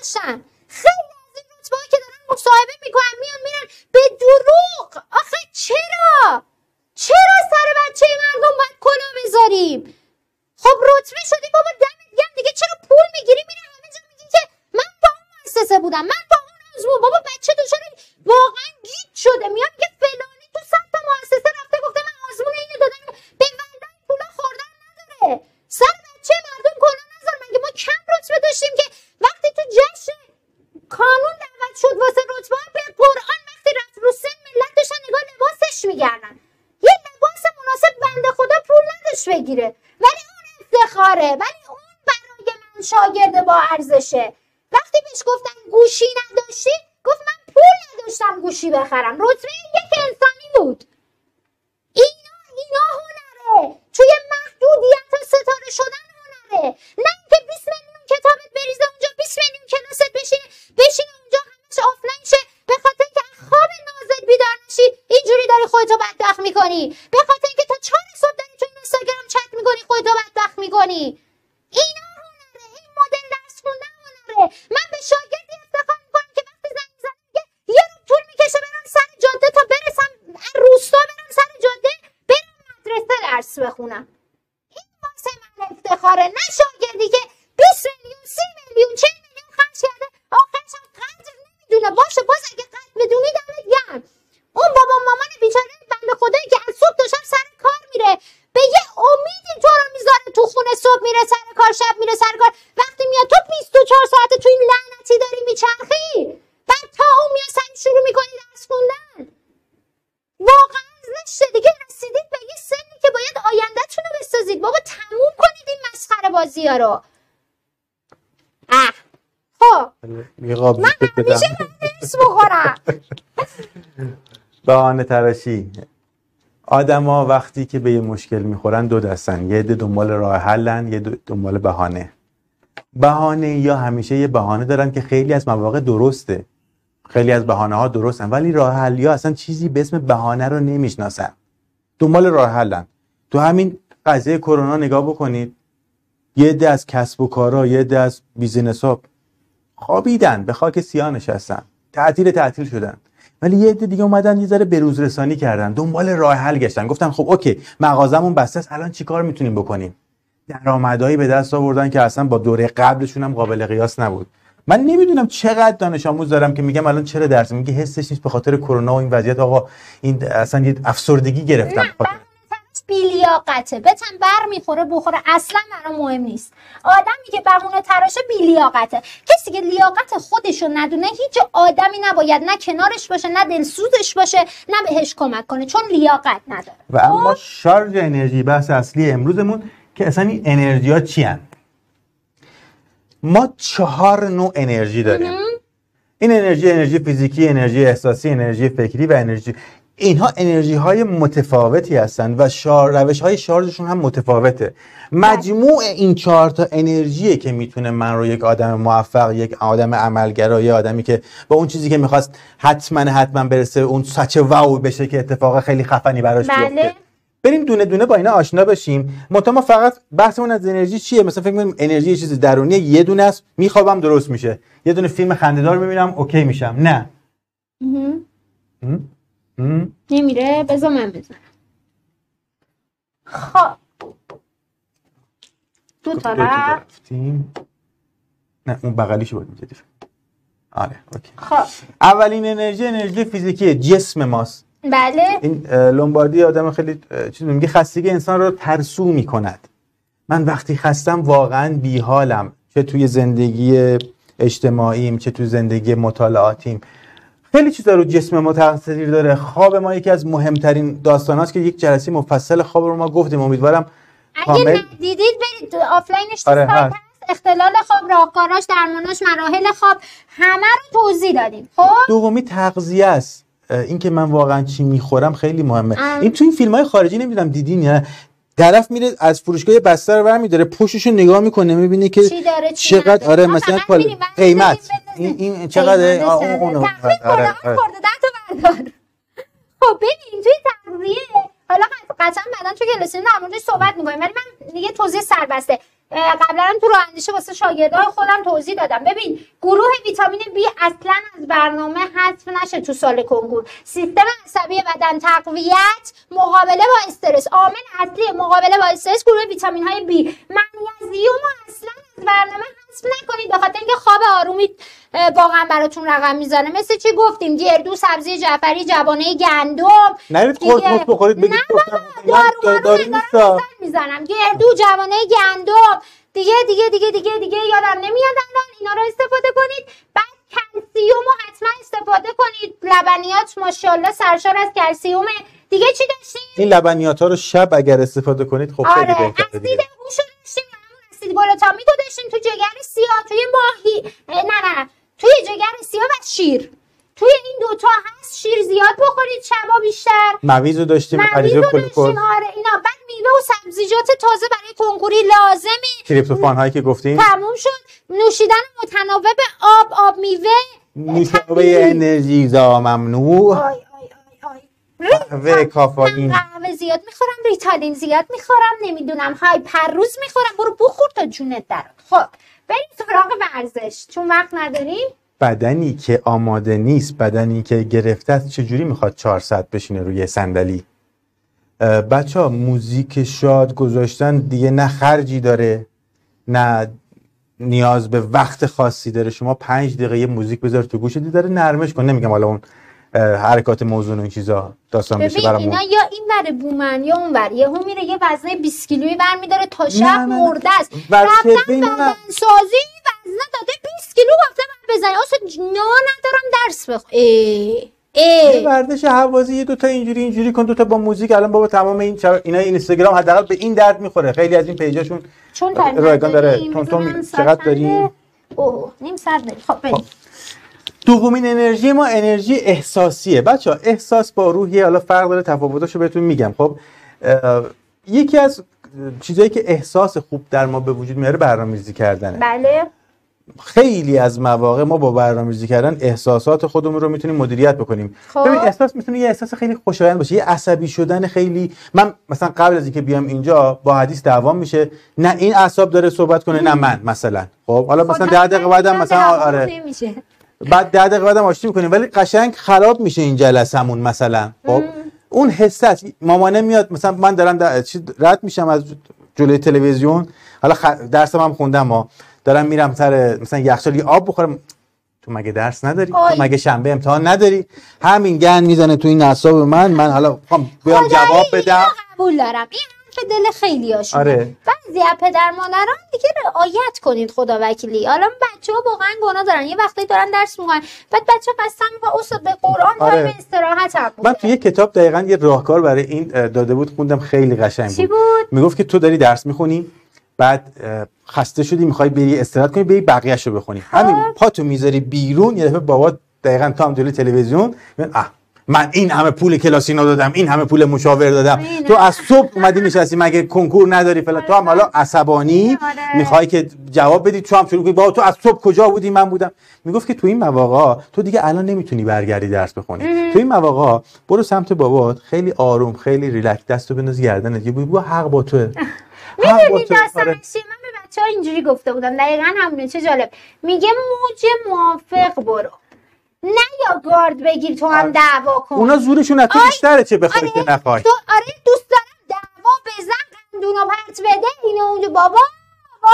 باشن. خیلی از این رتبه‌ها که دارن مصاحبه میکنن میان میرن به دروغ. آخه چرا؟ چرا سر بچه مردم باید کلاه بذاریم؟ خب رتبه شدی بابا، دمت گرم دیگه، چرا پول میگیری میری همه جا میگی که من با اون مؤسسه بودم، من با اون عضو. بابا بچه دچار واقعا گیج شده، میاد میگه فلانی تو صد تا مؤسسه رفته گفته من آزمون اینو دادم. به والله پولا خوردن نداره. سر بچه مردم کلاه نذار. مگه ما کم رتبه داشتیم که وقتی تو جشن قانون دعوت شد واسه رتبه به قرآن وقتی رفت رو سن ملت داشتن نگاه لباسش میگردن. یه لباس مناسب بنده خدا پول نداشت بگیره، ولی اون افتخاره، ولی اون برای من شاگرد با ارزشه. وقتی بهش گفتن گوشی نداشتی گفت من پول نداشتم گوشی بخرم. رتبه یک انسانی بود. اینا اینا هنره. توی محدودیت ستاره شدن هنره. نه اینکه بیست میلیون کتابت بریزه اونجا، بیست میلیون کلاست بشینه بشینه اونجا همش آفلاین شه، به خاطر اینکه خواب نازت بیدار نشی اینجوری داری خودتو بدبخت میکنی، به خاطر اینکه تا چهار صبح داری تو اینستاگرام چت میکنی خودتو بدبخت میکنی. اینا هنره. این مدل درس خوندن هنره. من به شاگردی افتخار میکنم که وقتی زنگ میزنه میگه یه رو طول میکشه برم سر جاده تا برسم روستا، برم سر جاده برم مدرسه درس بخونم. این واسه من افتخاره، نه شاگردی که بیست میلیون سی میلیون چهل میلیون خرج کرده آخرش هم قدر نمیدونه. باشه باز اگه قدر بدونی دمت گرم. اون بابا مامان بیچاره بنده خدایی که از صبح تا شب سر کار میره، به یه امیدی تو رو میذاره تو خونه، صبح میره سر کار شب میره سر کار، وقتی میاد تو بیست و چهار ساعته تو این لعنتی داری میچرخی، بعد تا اون میاد سری شروع میکنی درس خوندن. واقعا زشته دیگه. رسیدید به یه سنی که باید آینده‌تون رو بسازید. بابا تموم کنید این مسخره بازی ها رو. اه خب من همیشه درس بخورم. بهانه تراشی. آدما وقتی که به یه مشکل میخورن دو دستن، یه عده دنبال راه حلن، یه دنبال بهانه. بهانه یا همیشه یه بهانه دارن که خیلی از مواقع درسته، خیلی از بهانه ها درستن، ولی راه حل یا اصلا چیزی به اسم بهانه رو نمیشناسن، دنبال راه حلن. تو همین قضیه کرونا نگاه بکنید، یه عده از کسب و کارا، یه عده از بیزینس ها خوابیدن، به خاک سیاه نشستن، تعطیل تعطیل شدن، ولی یه عده دیگه اومدن یه ذره بروز رسانی کردن، دنبال راه حل گشتن، گفتن خب اوکی مغازمون بسته است، الان چیکار میتونیم بکنیم؟ درآمدایی به دست آوردن که اصلا با دوره قبلشون هم قابل قیاس نبود. من نمیدونم چقدر دانش آموز دارم که میگم الان چرا درس میگه حسش نیست به خاطر کرونا و این وضعیت. آقا این اصلا یه افسردگی گرفتن. بیلیاقته، بتن بر میخوره بخوره اصلا برام مهم نیست. آدمی که بهونه تراشه بیلیاقته. کسی که لیاقت خودشو ندونه هیچ آدمی نباید نه کنارش باشه، نه دلسوزش باشه، نه بهش کمک کنه، چون لیاقت نداره. و اما شارژ انرژی، بحث اصلی امروزمون که اصلا این انرژی ها چی هن؟ ما چهار نوع انرژی داریم. این انرژی انرژی فیزیکی، انرژی احساسی، انرژی فکری و انرژی. اینها انرژی های متفاوتی هستند و شار... روش های شارژشون هم متفاوته. مجموع این چهار تا انرژیه که میتونه من رو یک آدم موفق، یک آدم عملگرا، یک آدمی که با اون چیزی که میخواست حتما حتما برسه اون سچ واو بشه که اتفاق خیلی خفنی براش بیفته. بریم دونه دونه با اینا آشنا بشیم. منتها ما فقط بحثمون از انرژی چیه؟ مثلا فکر می‌کنیم انرژی چیز درونیه، یه دونه است، میخوابم درست میشه، یه دونه فیلم خنده‌دار میبینم اوکی میشم. نه ام. ام. ام. نمیره. بذار من بزنم. خب دو تا رفتیم. نه اون بغلیشو باید می‌زدی. آره اوکی. خب اولین انرژی انرژی فیزیکیه، جسم ماست. بله. این لومباردی آدم خیلی چیز میگه خستگی انسان رو ترسو میکند. من وقتی خستم واقعا بیحالم، چه توی زندگی اجتماعیم چه توی زندگی مطالعاتیم. خیلی چیزا رو جسم ما تاثیر داره. خواب ما یکی از مهمترین داستاناست که یک جلسه مفصل خواب رو ما گفتیم. امیدوارم اگه ندیدید برید آفلاینش تو سایت هست. اختلال خواب، راهکاراش، درماناش، مراحل خواب، همه رو توضیح دادیم. خب دومی تغذیه است. این که من واقعا چی میخورم خیلی مهمه. ام. این تو این فیلم‌های خارجی نمیدونم دیدین یا طرف میره از فروشگاه بسته رو برمی‌داره، پوششو نگاه میکنه میبینه که چی داره چی چقدر نداره. آره مثلا قیمت این این چقدر اون اون آره خورده ده تا بردار. خب ببین توی تغذیه حالا قطعا بعداً تو کلاس در موردش صحبت می‌کنیم، ولی من دیگه توضیح سربسته. قبلا هم تو راه اندیشه واسه شاگردای خودم توضیح دادم. ببین گروه ویتامین بی اصلا از برنامه حذف نشه تو سال کنکور. سیستم عصبی بدن، تقویت، مقابله با استرس. عامل اصلی مقابله با استرس گروه ویتامین های بی. مغنیزیم اصلا از برنامه حذف نکنید به خاطر اینکه خواب آرومی واقعا براتون رقم میزنه. مثل چی گفتیم؟ گردو، سبزی جعفری، جوانه گندم. نرید قرص بخورید بگید دارو دارو میزنم. گردو، جوانه گندم، دیگه دیگه دیگه دیگه دیگه یادم نمیاد الان. اینا رو استفاده کنید. بعد کلسیوم رو حتما استفاده کنید. لبنیات ماشاءالله سرشار از کلسیوم. دیگه چی داشتیم؟ این لبنیات ها رو شب اگر استفاده کنید خب خیلی آره. بهتره دیگه. اسید هوش رو داشتیم، اسید گلوتامید رو داشتیم تو جگر سیاه، توی ماهی، نه نه توی جگر سیاه و شیر. توی این دوتا هست. شیر زیاد بخورید شبا بیشتر. مویز رو داشتیم، مویز رو داشتیم. آره اینا. بعد میوه و سبزیجات تازه برای کنکوری لازمه. تریپتوفان هایی که گفتیم تموم شد. نوشیدن متناوب آب، آب میوه، نوشابه انرژیزا ممنوع. آی آی آی آی قهوه کافئین. قهوه زیاد میخورم، ریتالین زیاد میخورم، نمیدونم های پر روز میخورم. برو بخور تا جونت درات. خب بریم سراغ ورزش چون وقت نداریم. بدنی که آماده نیست، بدنی که گرفته است، چجوری میخواد چهار ساعت بشینه روی صندلی؟ بچه ها موزیک شاد گذاشتن دیگه نه خرجی داره نه نیاز به وقت خاصی داره. شما پنج دقیقه موزیک بذار تو گوشت داره نرمش کن. نمیگم حالا اون حرکات موزون و این چیزا داستان بشه برامون. اینا یا این بره بومن یا اون بره. یهو میره یه وزنه بیست کیلویی برمی‌داره تا شب مرده است. رفتن بدن سازی وزنه داده بیست کیلو گفته من بزنی. اصلا نا ندارم درس بخ. ای ای ورزش هوازی یه دو تا اینجوری اینجوری کن، دو تا با موزیک. الان بابا تمام این چرا اینا اینستاگرام حداقل به این درد میخوره. خیلی از این پیجاشون چون رایگان داره. تون تون چقدر داریم؟ اوه نیم ساعت داریم. خب بریم. دومین انرژی ما انرژی احساسیه. بچه ها احساس با روحیه حالا فرق داره، تفاوتاشو بهتون میگم. خب یکی از چیزایی که احساس خوب در ما به وجود میاره برنامه‌ریزی کردنه. بله. خیلی از مواقع ما با برنامه‌ریزی کردن احساسات خودمون رو میتونیم مدیریت بکنیم. خب. ببین احساس میتونه یه احساس خیلی خوشایند باشه، یه عصبی شدن خیلی. من مثلا قبل از اینکه بیام اینجا با حدیث دعوام میشه، نه این اعصاب داره صحبت کنه نه من مثلا. خب حالا مثلا ده دقیقه بعدم مثلا آره بعد ده دقیقه بعدم آشتی میکنیم ولی قشنگ خراب میشه این جلسمون مثلا. خب اون حسات مامانه میاد مثلا من دارم در... رد میشم از جلوی تلویزیون، حالا خ... درسم هم خوندم ما دارم میرم سر مثلا یخچال آب بخورم. تو مگه درس نداری؟ آی. تو مگه شنبه امتحان نداری؟ همین گند میزنه تو این اعصاب من. من حالا میخوام بیام جواب بدم. قبول دارم این حرف دل خیلی هاشونه. آره. بعضی از پدر مادران دیگه رعایت کنید خدا وکیلی. حالا بچه‌ها واقعا گناه دارن، یه وقتی دارن درس میخونن بعد بچه قسم و استاد به قرآن آره. تایم استراحت هم من تو یه کتاب دقیقاً یه راهکار برای این داده بود، خوندم خیلی قشنگ بود. چی بود؟ میگفت که تو داری درس میخونی بعد خسته شدی میخوای بری استراحت کنی، بری بقیه‌شو بخونی. همین پاتو میذاری بیرون، یه دفعه بابا دقیقاً تو هم جلوی تلویزیون اه من این همه پول کلاس اینا دادم، این همه پول مشاور دادم، تو از صبح اومدی نشستی مگه کنکور نداری فلان. تو هم حالا عصبانی میخوای که جواب بدی، تو هم شروع کنی بابا تو از صبح کجا بودی من بودم. میگفت که تو این مواقع تو دیگه الان نمیتونی برگردی درس بخونی. تو این مواقع برو سمت بابات خیلی آروم خیلی ریلکس دستو بنداز گردنت، یه بابا حق با توئه. میدونی داستانش چیه؟ من به بچه ها اینجوری گفته بودم دقیقا همونه. چه جالب. میگه موج موافق برو، نه یا گارد بگیر تو هم دعوا کن. اونا زورشون از تو بیشتره چه بخوای که نخوای. تو آره دوست دارم دعوا بزن قندونو پرت بده اینو اونجا. بابا بابا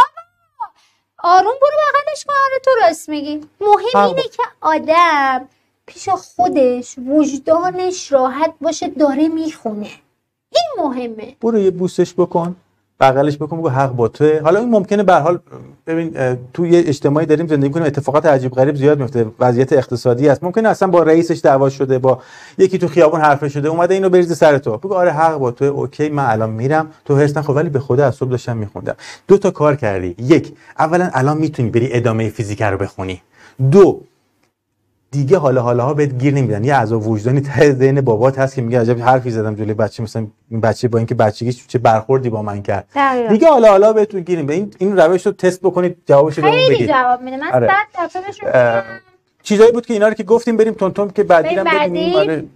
آروم برو بغلش کن. آره تو راست میگی. مهم اینه که آدم پیش خودش وجدانش راحت باشه داره میخونه. این مهمه. برو یه بوسش بکن، بغلش بکن، بگو حق با توئه. حالا این ممکنه به هر حال ببین تو یه اجتماعی داریم زندگی کنیم، اتفاقات عجیب غریب زیاد میفته، وضعیت اقتصادی هست، ممکنه اصلا با رئیسش دعوا شده، با یکی تو خیابون حرف شده، اومده اینو بریزه سر تو، بگو آره حق با توئه، اوکی من الان میرم، تو هرس نخور ولی به خدا از صبح داشتم میخوندم. دو تا کار کردی. یک، اولا الان میتونی بری ادامه فیزیک رو بخونی. دو، دیگه حالا حالا بهت گیر نمیدن. یه عذاب وجدانی ته ذهن بابات هست که میگه عجب حرفی زدم جلوی بچه، مثلا این بچه با اینکه بچگیش چه برخوردی با من کرد. دقیقا. دیگه حالا حالا بهتون گیر نمیدن. این این روش رو تست بکنید، جوابش رو بهمون بگید. خیلی جواب میده. من آره. صد دفعه بهش میگم. چیزایی بود که اینا رو که گفتیم بریم تون تون که بعدی هم بریم. آره.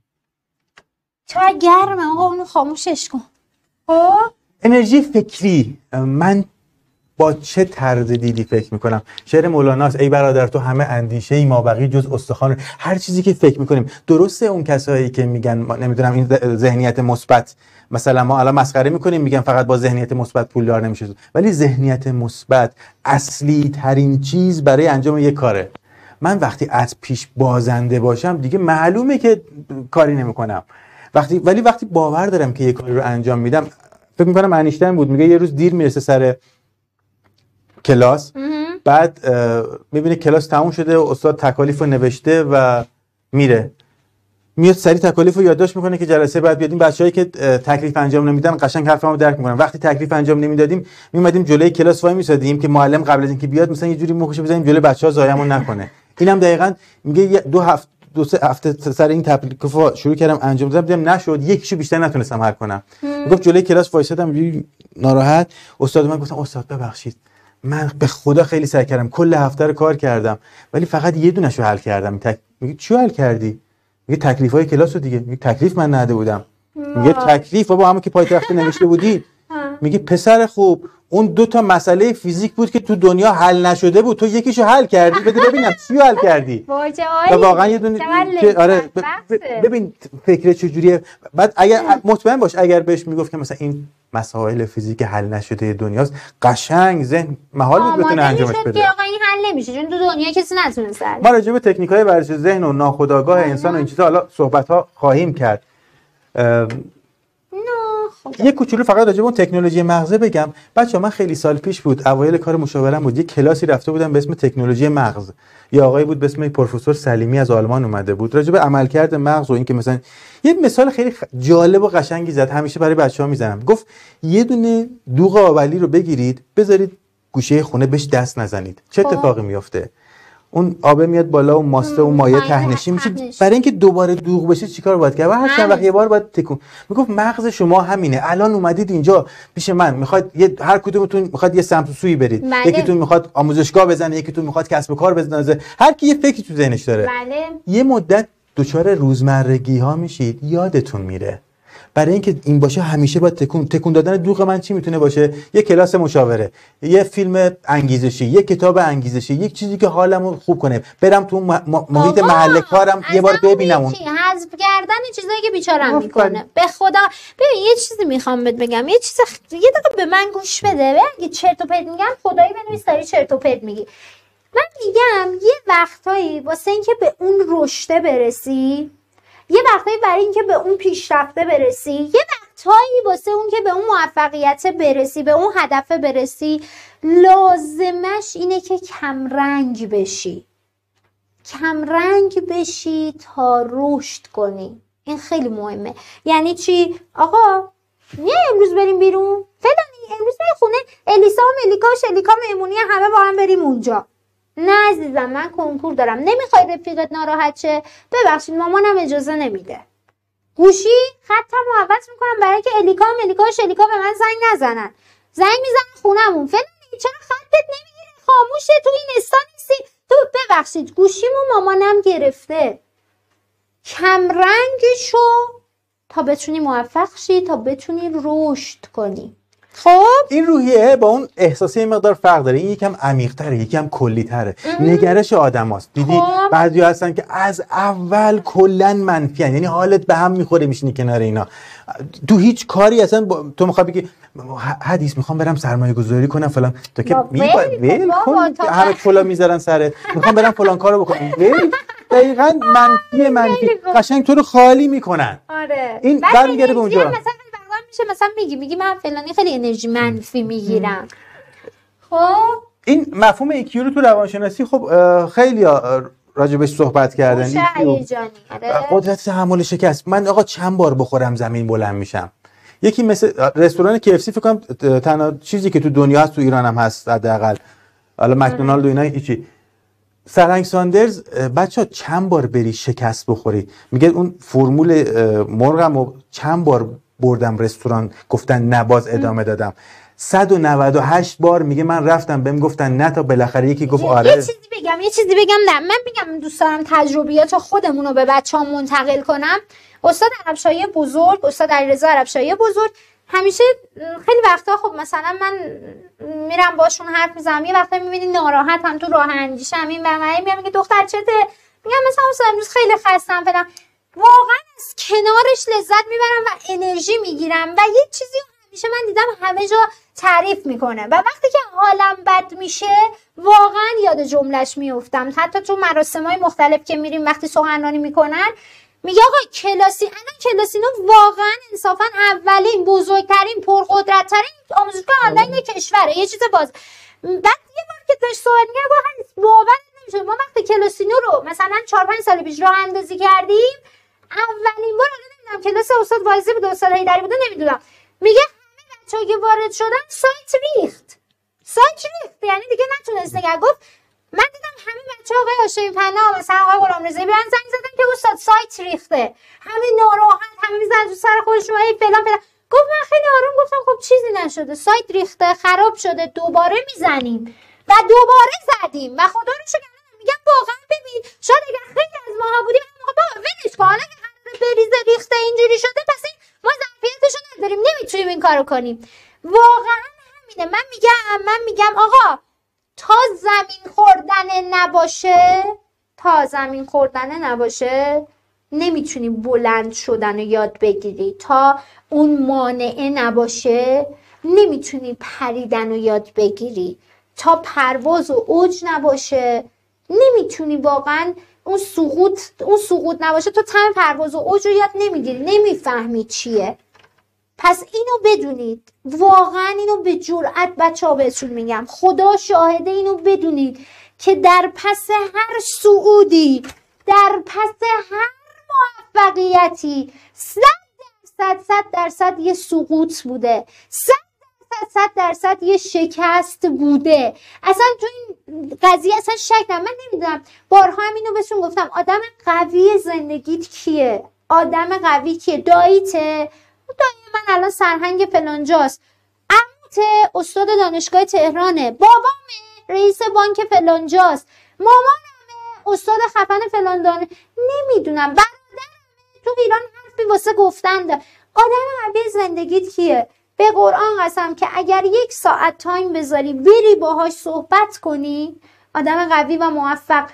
چای گرمه آقا اونو خاموشش کن. خب انرژی فکری. من با چه طرز دیدی فکر میکنم. شعر مولاناست: ای برادر تو همه اندیشه ای ما بقی جز استخوان. هر چیزی که فکر میکنیم درسته. اون کسایی که میگن نمیدونم این ذهنیت مثبت، مثلا ما الان مسخره میکنیم میگن فقط با ذهنیت مثبت پولدار نمیشه، ولی ذهنیت مثبت اصلی ترین چیز برای انجام یک کاره. من وقتی از پیش بازنده باشم دیگه معلومه که کاری نمیکنم. وقتی ولی وقتی باور دارم که یک کاری رو انجام میدم، فکر میکنم انیشتین بود میگه یه روز دیر میرسه سر کلاس، بعد میبینه کلاس تموم شده و استاد تکالیف رو نوشته و میره، میاد سریع تکالیف رو یادداشت میکنه که جلسه بعد بیاد. این بچه‌ای که تکلیف انجام نمیدن قشنگ حرفمو درک میکنن. وقتی تکلیف انجام نمیدادیم میومدیم جلوی کلاس وای میسادیم که معلم قبل از اینکه بیاد مثلا یه جوری مخش بزنیم جلوی بچه‌ها زایمون نکنه. اینم دقیقاً میگه دو هفته دو سه هفته سر این تکلیفو شروع کردم انجام دادم، دیدم نشد، یکیشو بیشتر نتونستم حل کنم. میگفت جلوی کلاس وایسادم ناراحت، استاد من گفتم استاد ببخشید من به خدا خیلی سعی کردم کل هفته رو کار کردم ولی فقط یه دونهشو حل کردم. تک... میگه چیو حل کردی؟ میگه تکلیفای کلاس رو دیگه. میگه تکلیف من نده بودم. میگه تکلیف بابا همون که پای تخت نوشته بودی. میگه پسر خوب اون دو تا مسئله فیزیک بود که تو دنیا حل نشده بود، تو یکیشو حل کردی، بده ببینم چیو حل کردی. و واقعا یه دونه که آره ببین فکر چجوریه. بعد اگر مطمئن باش اگر بهش میگفت که مثلا این مسائل فیزیک حل نشده دنیاست، قشنگ ذهن محال بود بتونه انجامش بده. که آقا این حل نمیشه چون تو دنیا کسی نتونسته. ما راجع به تکنیک‌های ورزش ذهن و ناخودآگاه انسان و این چیزا حالا صحبت‌ها خواهیم کرد. یه کوچولو فقط راجع به اون تکنولوژی مغزه بگم. بچه‌ها من خیلی سال پیش بود اوایل کار مشاورم بود، یه کلاسی رفته بودم به اسم تکنولوژی مغز. یه آقایی بود به اسم پروفسور سلیمی از آلمان اومده بود راجع به عملکرد مغز و اینکه مثلا یه مثال خیلی جالب و قشنگی زد، همیشه برای بچه‌ها میزنم. گفت یه دونه دوغ آبلی رو بگیرید بذارید گوشه خونه بهش دست نزنید، چه اتفاقی میفته؟ اون آبه میاد بالا و ماسته و مایع ته‌نشین میشه. برای اینکه دوباره دوغ بشه چیکار باید کرد؟ هر چند وقت یه بار باید تکون. میگفت مغز شما همینه. الان اومدید اینجا پیش من، میخواد یه هر کدومتون میخواد یه سمت و سویی برید. بله. یکیتون میخواد آموزشگاه بزنه، یکیتون میخواد کسب و کار بزنه، هر کی یه فکری تو ذهنش داره. بله. یه مدت دچار روزمرگی ها میشید، یادتون میره. برای اینکه این باشه همیشه باید تکون تکون دادن دوغ من چی میتونه باشه؟ یه کلاس مشاوره، یه فیلم انگیزشی، یه کتاب انگیزشی، یک چیزی که حالمو خوب کنه، برم تو محیط محل کارم یه بار ببینم اون حذف کردن چیزایی که بیچارم میکنه. به خدا ببین یه چیزی میخوام بهت بگم، یه چیز خ... یه دقیقه به من گوش بده. اگه چرت و پرت میگم خدایی بنویس داری چرت و پرت میگی. من میگم یه وقتایی واسه اینکه به اون رشته برسی، یه وقتایی برای اینکه به اون پیشرفته برسی، یه وقتایی واسه اون که به اون موفقیت برسی، به اون هدف برسی، لازمش اینه که کمرنگ بشی. کمرنگ بشی تا رشد کنی. این خیلی مهمه. یعنی چی؟ آقا نه امروز بریم بیرون؟ فلانی امروز بریم خونه الیسا و ملیکا و شلیکا مهمونی همه با هم بریم اونجا. نه عزیزم من کنکور دارم. نمیخوای رفیقت ناراحت شه؟ ببخشید مامانم اجازه نمیده. گوشی خطمو عوض میکنم برای که الیکا و ملیکا و شلیکا به من زنگ نزنن. زنگ میزنن خونمون. فلانی چرا خطت نمیگیره؟ خاموشه تو این استا نیستی. تو ببخشید گوشیمو مامانم گرفته. کمرنگ شو تا بتونی موفق شی، تا بتونی رشد کنی. خب این روحیه با اون احساسی مقدار فرق داره. این یکم عمیق‌تره، یکم کلی‌تره. نگرش آدماست. دیدی خب. بعضیا هستن که از اول کلا منفیان، یعنی حالت به هم میخوره میشینی کنار اینا. تو هیچ کاری اصلا با... تو میخوای بگی حدیث میخوام برم سرمایه گذاری کنم فلان، تو که ول کن همه پولا میذارن سرت، میخوام برم فلان کارو بکنم، ول دقیقاً منفی منفی قشنگ تو رو خالی میکنن. آره این برمیگرده به اونجا. میشه مثلا میگی میگی من فلانی خیلی انرژی منفی میگیرم. خب این مفهوم ایکیو رو تو روانشناسی خب خیلی راجبش صحبت کردن. ایکیو قدرت تحمل شکست. من آقا چند بار بخورم زمین بلند میشم. یکی مثل رستوران کی اف سی فکر کنم تنها چیزی که تو دنیا هست تو ایران هم هست حداقل، حالا مکدونالد و اینا هیچی. سرهنگ ساندرز بچه ها چند بار بری شکست بخوری، میگه اون فرمول مرغم و چند بار بردم رستوران گفتن نه باز ادامه دادم. صد و نود و هشت بار میگه من رفتم بهم گفتن نه تا بالاخره یکی گفت آره. یه چیزی بگم یه چیزی بگم نه من میگم دوست دارم تجربیات خودمون رو به بچه‌ها منتقل کنم. استاد عربشاهی بزرگ، استاد علیرضا عربشاهی بزرگ همیشه خیلی وقتا خب مثلا من میرم باشون حرف میزنم، یه وقتا میبینی ناراحت هم تو راه اندیشم، این برمایی میگم که دختر چته، میگم مثلا اصلا امروز خیلی خستم فلان. واقعا از کنارش لذت میبرم و انرژی میگیرم و یه چیزی همیشه من دیدم همه جا تعریف میکنه و وقتی که حالم بد میشه واقعا یاد جملهش میافتم. حتی تو مراسم‌های مختلف که میریم وقتی سخنرانی میکنن میگه آقا کلاسی الان کلاسینو واقعا انصافا اولین بزرگترین پرقدرت‌ترین آموزشگاه آنلاین کشوره، یه چیز باز. بعد یه بار که داشت صحبت می‌کرد گفت باور نمیشه ما وقتی کلاسینو رو مثلا چهار پنج سال پیش راه اندازی کردیم اولین بار نمیدونم کلاس استاد وایزی بود استاد هیدری بود نمیدونم، میگه همه بچه‌ها که وارد شدن سایت ریخت سایت ریخت یعنی دیگه نتونست نگه. گفت من دیدم همه بچه‌ها آقای هاشمی پناه مثلا آقای غلامرضایی به من زنگ زدن که استاد سایت ریخته، همه ناراحت، همه میزنن تو سر خودشون ای فلان فلان. گفت من خیلی آروم گفتم خب چیزی نشده، سایت ریخته خراب شده دوباره میزنیم و دوباره زدیم و خدا رو شکر. میگم واقعا ببین شاید اگر خیلی از ماها بودیم هم موقع بابا ولش کن حالا که قراره بریزه ریخته اینجوری شده پس این ما ظرفیتشو نداریم نمیتونیم این کارو کنیم. واقعا همینه. من میگم من میگم آقا تا زمین خوردن نباشه تا زمین خوردن نباشه نمیتونی بلند شدن رو یاد بگیری، تا اون مانعه نباشه نمیتونی پریدن رو یاد بگیری، تا پرواز و اوج نباشه نمیتونی واقعا اون سقوط اون سقوط نباشه تو تم پرواز و اوج رو یاد نمیگیری، نمیفهمی چیه. پس اینو بدونید، واقعا اینو به جرئت بچه‌ها بهتون میگم، خدا شاهده، اینو بدونید که در پس هر صعودی، در پس هر موفقیتی صد درصد صد درصد یه سقوط بوده، صد درصد صد درصد یه شکست بوده. اصلا تو این قضیه اصلا شک نکنم. من نمیدونم بارها هم اینو بهتون گفتم، آدم قوی زندگیت کیه؟ آدم قوی کیه؟ داییته؟ دایی من الان سرهنگ فلانجاست، عموته استاد دانشگاه تهرانه، بابامه رئیس بانک فلانجاست، مامانمه استاد خفن فلان دانه، نمیدونم، برادرمه تو ایران حرفی واسه گفتن داره. آدم قوی زندگیت کیه؟ به قرآن قسم که اگر یک ساعت تایم بذاری بری باهاش صحبت کنی، آدم قوی و موفق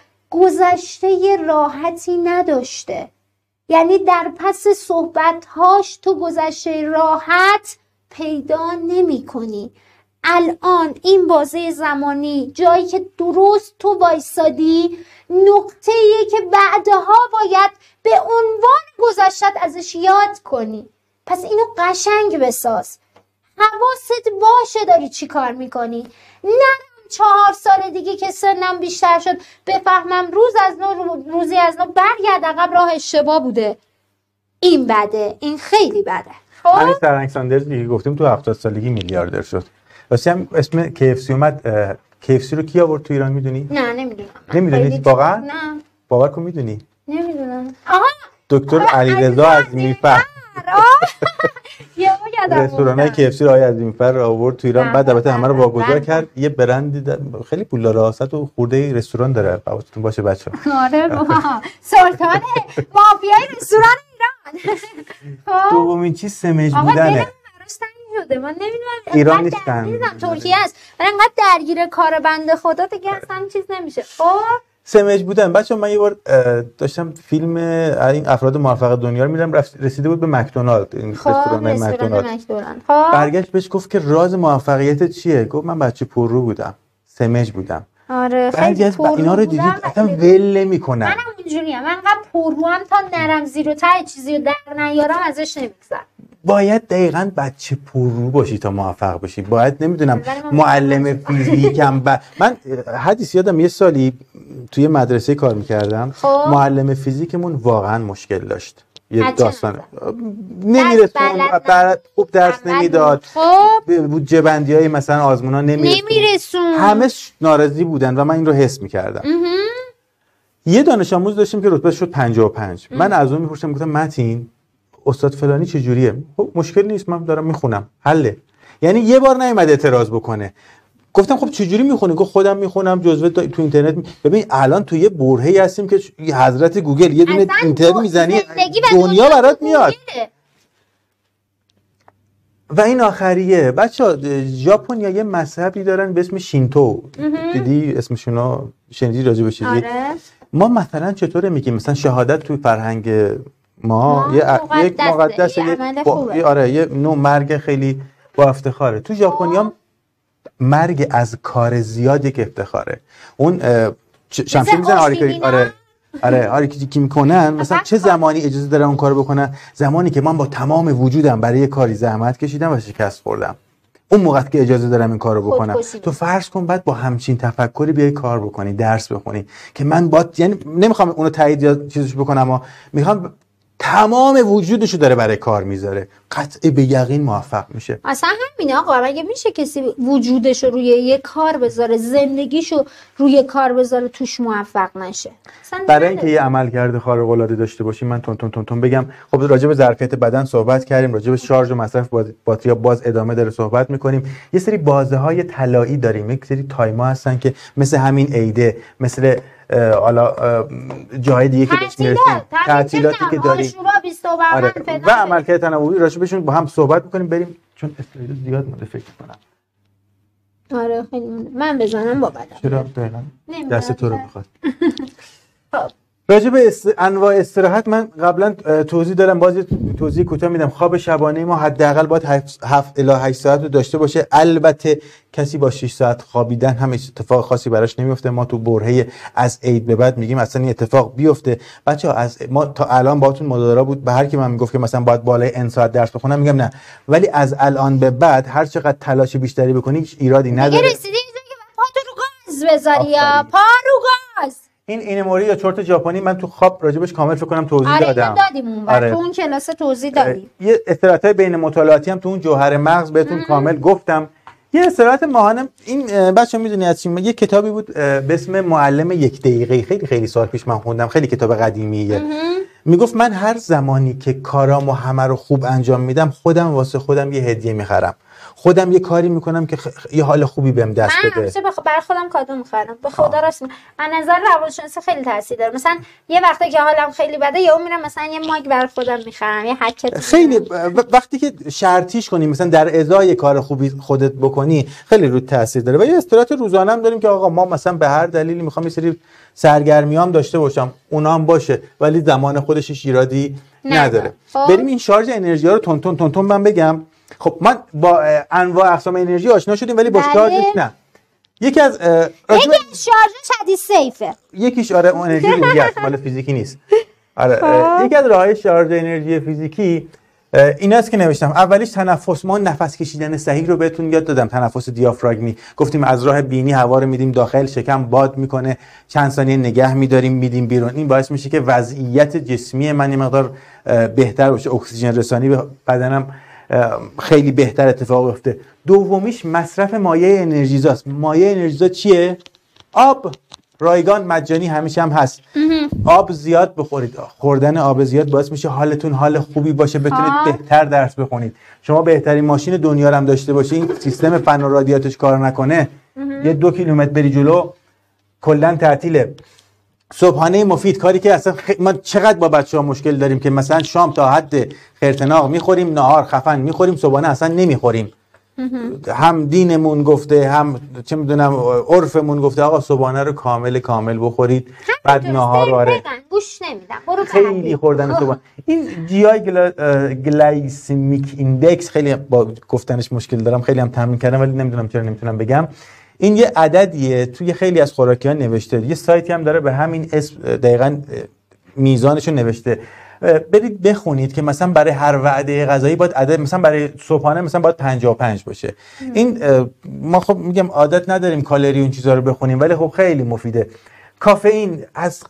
گذشته راحتی نداشته. یعنی در پس صحبت‌هاش تو گذشته راحت پیدا نمی کنی. الان این بازه زمانی جایی که درست تو وایسادی نقطه‌ایه که بعدها باید به عنوان گذشتت ازش یاد کنی. پس اینو قشنگ بساز، حواست باشه داری چی کار میکنی. نرم چهار سال دیگه که سنم بیشتر شد بفهمم روز از نو روزی از نو برگرد عقب راه اشتباه بوده. این بده، این خیلی بده. همین سرهنگ ساندرز دیگه گفتیم تو هفتاد سالگی میلیاردر شد. واسه هم اسم کی‌اف‌سی اومد. کی‌اف‌سی رو کی آورد تو ایران میدونی؟ نه نمیدونم. نمیدونی واقعا؟ نه. باور کن میدونی؟ نمیدونم. آها دکتر علیرضا عظیمی‌فر رستورانای کی‌اف‌سی رو آقای عظیمی‌فر آورد تو ایران، بعد البته همه رو واگذار کرد. یه برندی خیلی پولدار هست و خورده رستوران داره، حواستون باشه بچه‌ها. آره بابا سلطان مافیای رستوران ایران. دومین چیز سمج بودنه. شده من نمیدونم ایران نیستن، نمیدونم ترکیه است، ولی انقدر درگیر کار بنده خدا دیگه اصلا چیز نمیشه. خب سمج بودن بچه‌ها. من یه بار داشتم فیلم این افراد موفق دنیا رو می‌دیدم، رسیده بود به مکدونالد، این رستوران مکدونالد. خب برگشت بهش گفت که راز موفقیت چیه؟ گفت من بچه پررو بودم، سمج بودم. آره خیلی پررو. اینا رو دیدید اصلا ول نمی‌کنن. منم اونجوریه، من انقدر پررو ام تا نرم زیر ته چیزی رو در نیارم ازش نمی‌گذرم. باید دقیقاً بچه پررو باشی تا موفق باشی. باید نمیدونم معلم فیزیکم ب... من حدیث یادم یه سالی توی مدرسه کار میکردم. خب. معلم فیزیکمون واقعا مشکل داشت. یه داستان نمیرسون، بر... خوب درس نمیداد. خب بودجه بندی های مثلا آزمونا نمیرسون. نمیرسون. همه ناراضی بودن و من این رو حس میکردم. یه دانش آموز داشتیم که رتبه شد پنجاه و پنج. من از اون میپرسیدم، گفتم متین استاد فلانی چجوریه؟ خب مشکل نیست، من دارم میخونم، حله. یعنی یه بار نیومد اعتراض بکنه. گفتم خب چجوری میخونی؟ گفت خودم میخونم، جزوه تو اینترنت می... ببین الان تو یه برهه‌ای هستیم که حضرت گوگل یه دونه اینترنت میزنی دنیا برات میاد. و این آخریه بچه، ژاپنیا یه مذهبی دارن به اسم شینتو. دیدی اسمشونو؟ شنیدی راجع به چیزی؟ آره. ما مثلا چطوره میگیم مثلا شهادت توی فرهنگ ما, ما یه یک مقدس، یه با... آره یه نوع مرگ خیلی با افتخاره. تو ژاپنیا مرگ از کار زیاد یک افتخاره. اون شمشیر میزنن آریکاری، آره آره آریکاری که میکنن مثلا چه زمانی اجازه دارن اون کارو بکنن؟ زمانی که من با تمام وجودم برای یه کاری زحمت کشیدم و شکست خوردم، اون موقع که اجازه دارم این کارو بکنم. تو فرض کن بعد با همچین تفکری بیای کار بکنی، درس بخونی که من با، یعنی نمیخوام اونو تایید یا چیزش بکنم، اما میخوام تمام وجودشو داره برای کار میذاره، قطع به یقین موفق میشه. اصلا همین آقا، مگه میشه کسی وجودشو روی یه کار بذاره، زندگیشو روی کار بذاره توش موفق نشه؟ برای اینکه یه عملکرد خارق العاده داشته باشیم، من تون تون تون تون بگم. خب راجع به ظرفیت بدن صحبت کردیم، راجع به شارژ و مصرف باتری باز ادامه داره صحبت میکنیم. یه سری بازه های طلایی داریم، یک سری تایما هستن که مثل همین عیده، مثل حالا جای دیگه که داشت میرسیم، تعطیلاتی که داریم آره. و عملکرد تنوعی راجع بهشون با هم صحبت میکنیم. بریم چون اسلاید زیاد مونده فکر کنم. آره خیلی من بزنم با بدم. چرا دقیقاً دست تو رو میخواد. راجع به است... انواع استراحت من قبلا توضیح دارم، باز توضیح کوتاه میدم. خواب شبانه ما حداقل باید هفت الی هشت ساعت رو داشته باشه. البته کسی با شش ساعت خوابیدن هم اتفاق خاصی براش نمیفته. ما تو برهه از عید به بعد میگیم اصلا این اتفاق بیفته. بچه‌ها از ما تا الان باهاتون مدارا بود، به هر کی من میگفت که مثلا باید بالای ان ساعت درس بخونم میگم نه، ولی از الان به بعد هر چقدر تلاش بیشتری بکنی هیچ ایرادی نداره. رسیدی اینجا که پا رو گاز بذاری یا پا رو گاز. این اینموری یا چرت ژاپنی من تو خواب راجبش کامل فکر کنم توضیح آره دادم. دادیم اون آره. تو اون کلاس توضیح دادیم. یه استراحت‌های بین مطالعاتی هم تو اون جوهر مغز بهتون ام. کامل گفتم. یه استراحت ماهانه این بچه‌ها میدونی از چی؟ یه کتابی بود به اسم معلم یک دقیقه، خیلی خیلی سال پیش من خوندم، خیلی کتاب قدیمیه. میگفت من هر زمانی که کارامو همه رو خوب انجام میدم، خودم واسه خودم یه هدیه میخرم، خودم یه کاری میکنم که خ... یه حال خوبی بهم دست بده. من همیشه بخ... برای خودم کادو میخرم. به خدا راست میگم. از نظر روانشناسی خیلی تاثیر داره. مثلا یه وقتی که حالم خیلی بده یهو میرم مثلا یه ماگ برای خودم میخرم، یه هکت. خیلی ب... وقتی که شرطیش کنی مثلا در ازای کار خوبی خودت بکنی خیلی رو تاثیر داره. و یه استراحت روزانه هم داریم که آقا ما مثلا به هر دلیلی میخوام یه سری سرگرمیام داشته باشم، اونام باشه ولی زمان خودش ایرادی نداره. خب. بریم این شارژ انرژی ها رو تون تون تون تون من بگم. خب من با انواع اقسام انرژی آشنا شدیم ولی با شارژش نه. یکی از یکی از شارژش حدیث سیفه. یکیش آره اون انرژی روحی است، مال فیزیکی نیست. آره یکی از راههای شارژ انرژی فیزیکی ایناست که نوشتم. اولیش تنفس. ما نفس کشیدن صحیح رو بهتون یاد دادم، تنفس دیافراگمی. گفتیم از راه بینی هوا رو میدیم داخل، شکم باد میکنه، چند ثانیه نگه میداریم میدیم بیرون. این باعث میشه که وضعیت جسمی من یه مقدار بهتر باشه، اکسیژن رسانی به بدنم خیلی بهتر اتفاق بیفته. دومیش مصرف مایع انرژیزاست. مایع انرژیزا چیه؟ آب. رایگان مجانی همیشه هم هست. آب زیاد بخورید. خوردن آب زیاد باعث میشه حالتون حال خوبی باشه، بتونید بهتر درس بخونید. شما بهترین ماشین دنیا رو هم داشته باشین، سیستم فن و رادیاتش کار نکنه، یه دو کیلومتر بری جلو کلا تعطیله. صبحانه مفید، کاری که اصلا خ... ما چقدر با بچه‌ها مشکل داریم که مثلا شام تا حد خرتناق میخوریم، نهار خفن میخوریم، صبحانه اصلا نمیخوریم. هم دینمون گفته، هم چه میدونم عرفمون گفته آقا صبحانه رو کامل کامل بخورید، بعد نهار رو آره گوش نمیدم. برو خیلی خوردن صبحانه. این جی آی گلا... گلایسمیک ایندکس خیلی با گفتنش مشکل دارم، خیلی هم تمرین کردم ولی نمیدونم چرا نمیتونم بگم. این یه عددیه توی خیلی از خوراکی‌ها نوشته، یه سایتی هم داره به همین اسم دقیقاً میزانشو نوشته. برید بخونید که مثلا برای هر وعده غذایی باید عدد، مثلا برای صبحانه مثلا باید پنجاه و پنج باشه. این ما خب میگم عادت نداریم کالری اون چیزا رو بخونیم ولی خب خیلی مفیده. کافئین از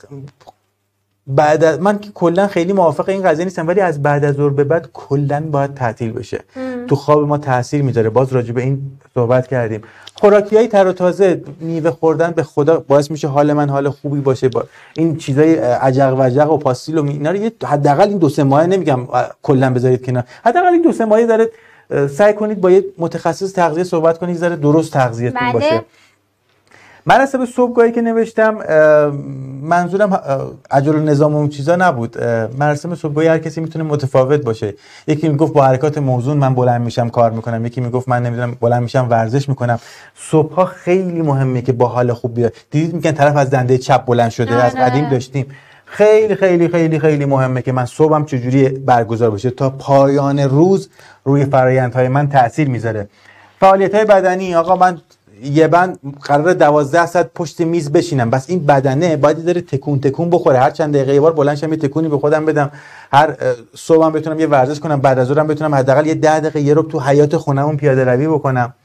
بعد از من که کلا خیلی موافق این قضیه نیستم ولی از بعد از ظهر به بعد کلا باید تعطیل بشه. ام. تو خواب ما تاثیر میذاره. باز راجع به این صحبت کردیم. خوراکیای تر و تازه، میوه خوردن به خدا باعث میشه حال من حال خوبی باشه. با این چیزای عجق وجق و پاستیل و اینا رو حداقل این دو سه ماه نمیگم کلا بذارید کنار، حداقل این دو سه ماه داره سعی کنید با یه متخصص تغذیه صحبت کنید، ذره درست تغذیه‌تون باشه. مراسم صبحگاهی که نوشتم منظورم عجل نظام و اون چیزا نبود. مراسم صبحگاهی هر کسی میتونه متفاوت باشه. یکی میگفت با حرکات موزون من بلند میشم کار میکنم، یکی میگفت من نمیدونم بلند میشم ورزش میکنم. صبحها خیلی مهمه که با حال خوب بیاد. دیدید میگن طرف از دنده چپ بلند شده، از قدیم داشتیم. خیلی خیلی خیلی خیلی مهمه که من صبحم چجوری برگزار بشه تا پایان روز روی فرآیندهای من تاثیر میذاره. فعالیت‌های بدنی، آقا من یه بند قراره دوازده ساعت پشت میز بشینم، بس این بدنه باید داره تکون تکون بخوره. هر چند دقیقه یه بار بلند شم یه تکونی به خودم بدم، هر صبحم بتونم یه ورزش کنم، بعد از ظهرم بتونم حداقل یه ده دقیقه یه رو تو حیاط خونمون پیاده روی بکنم.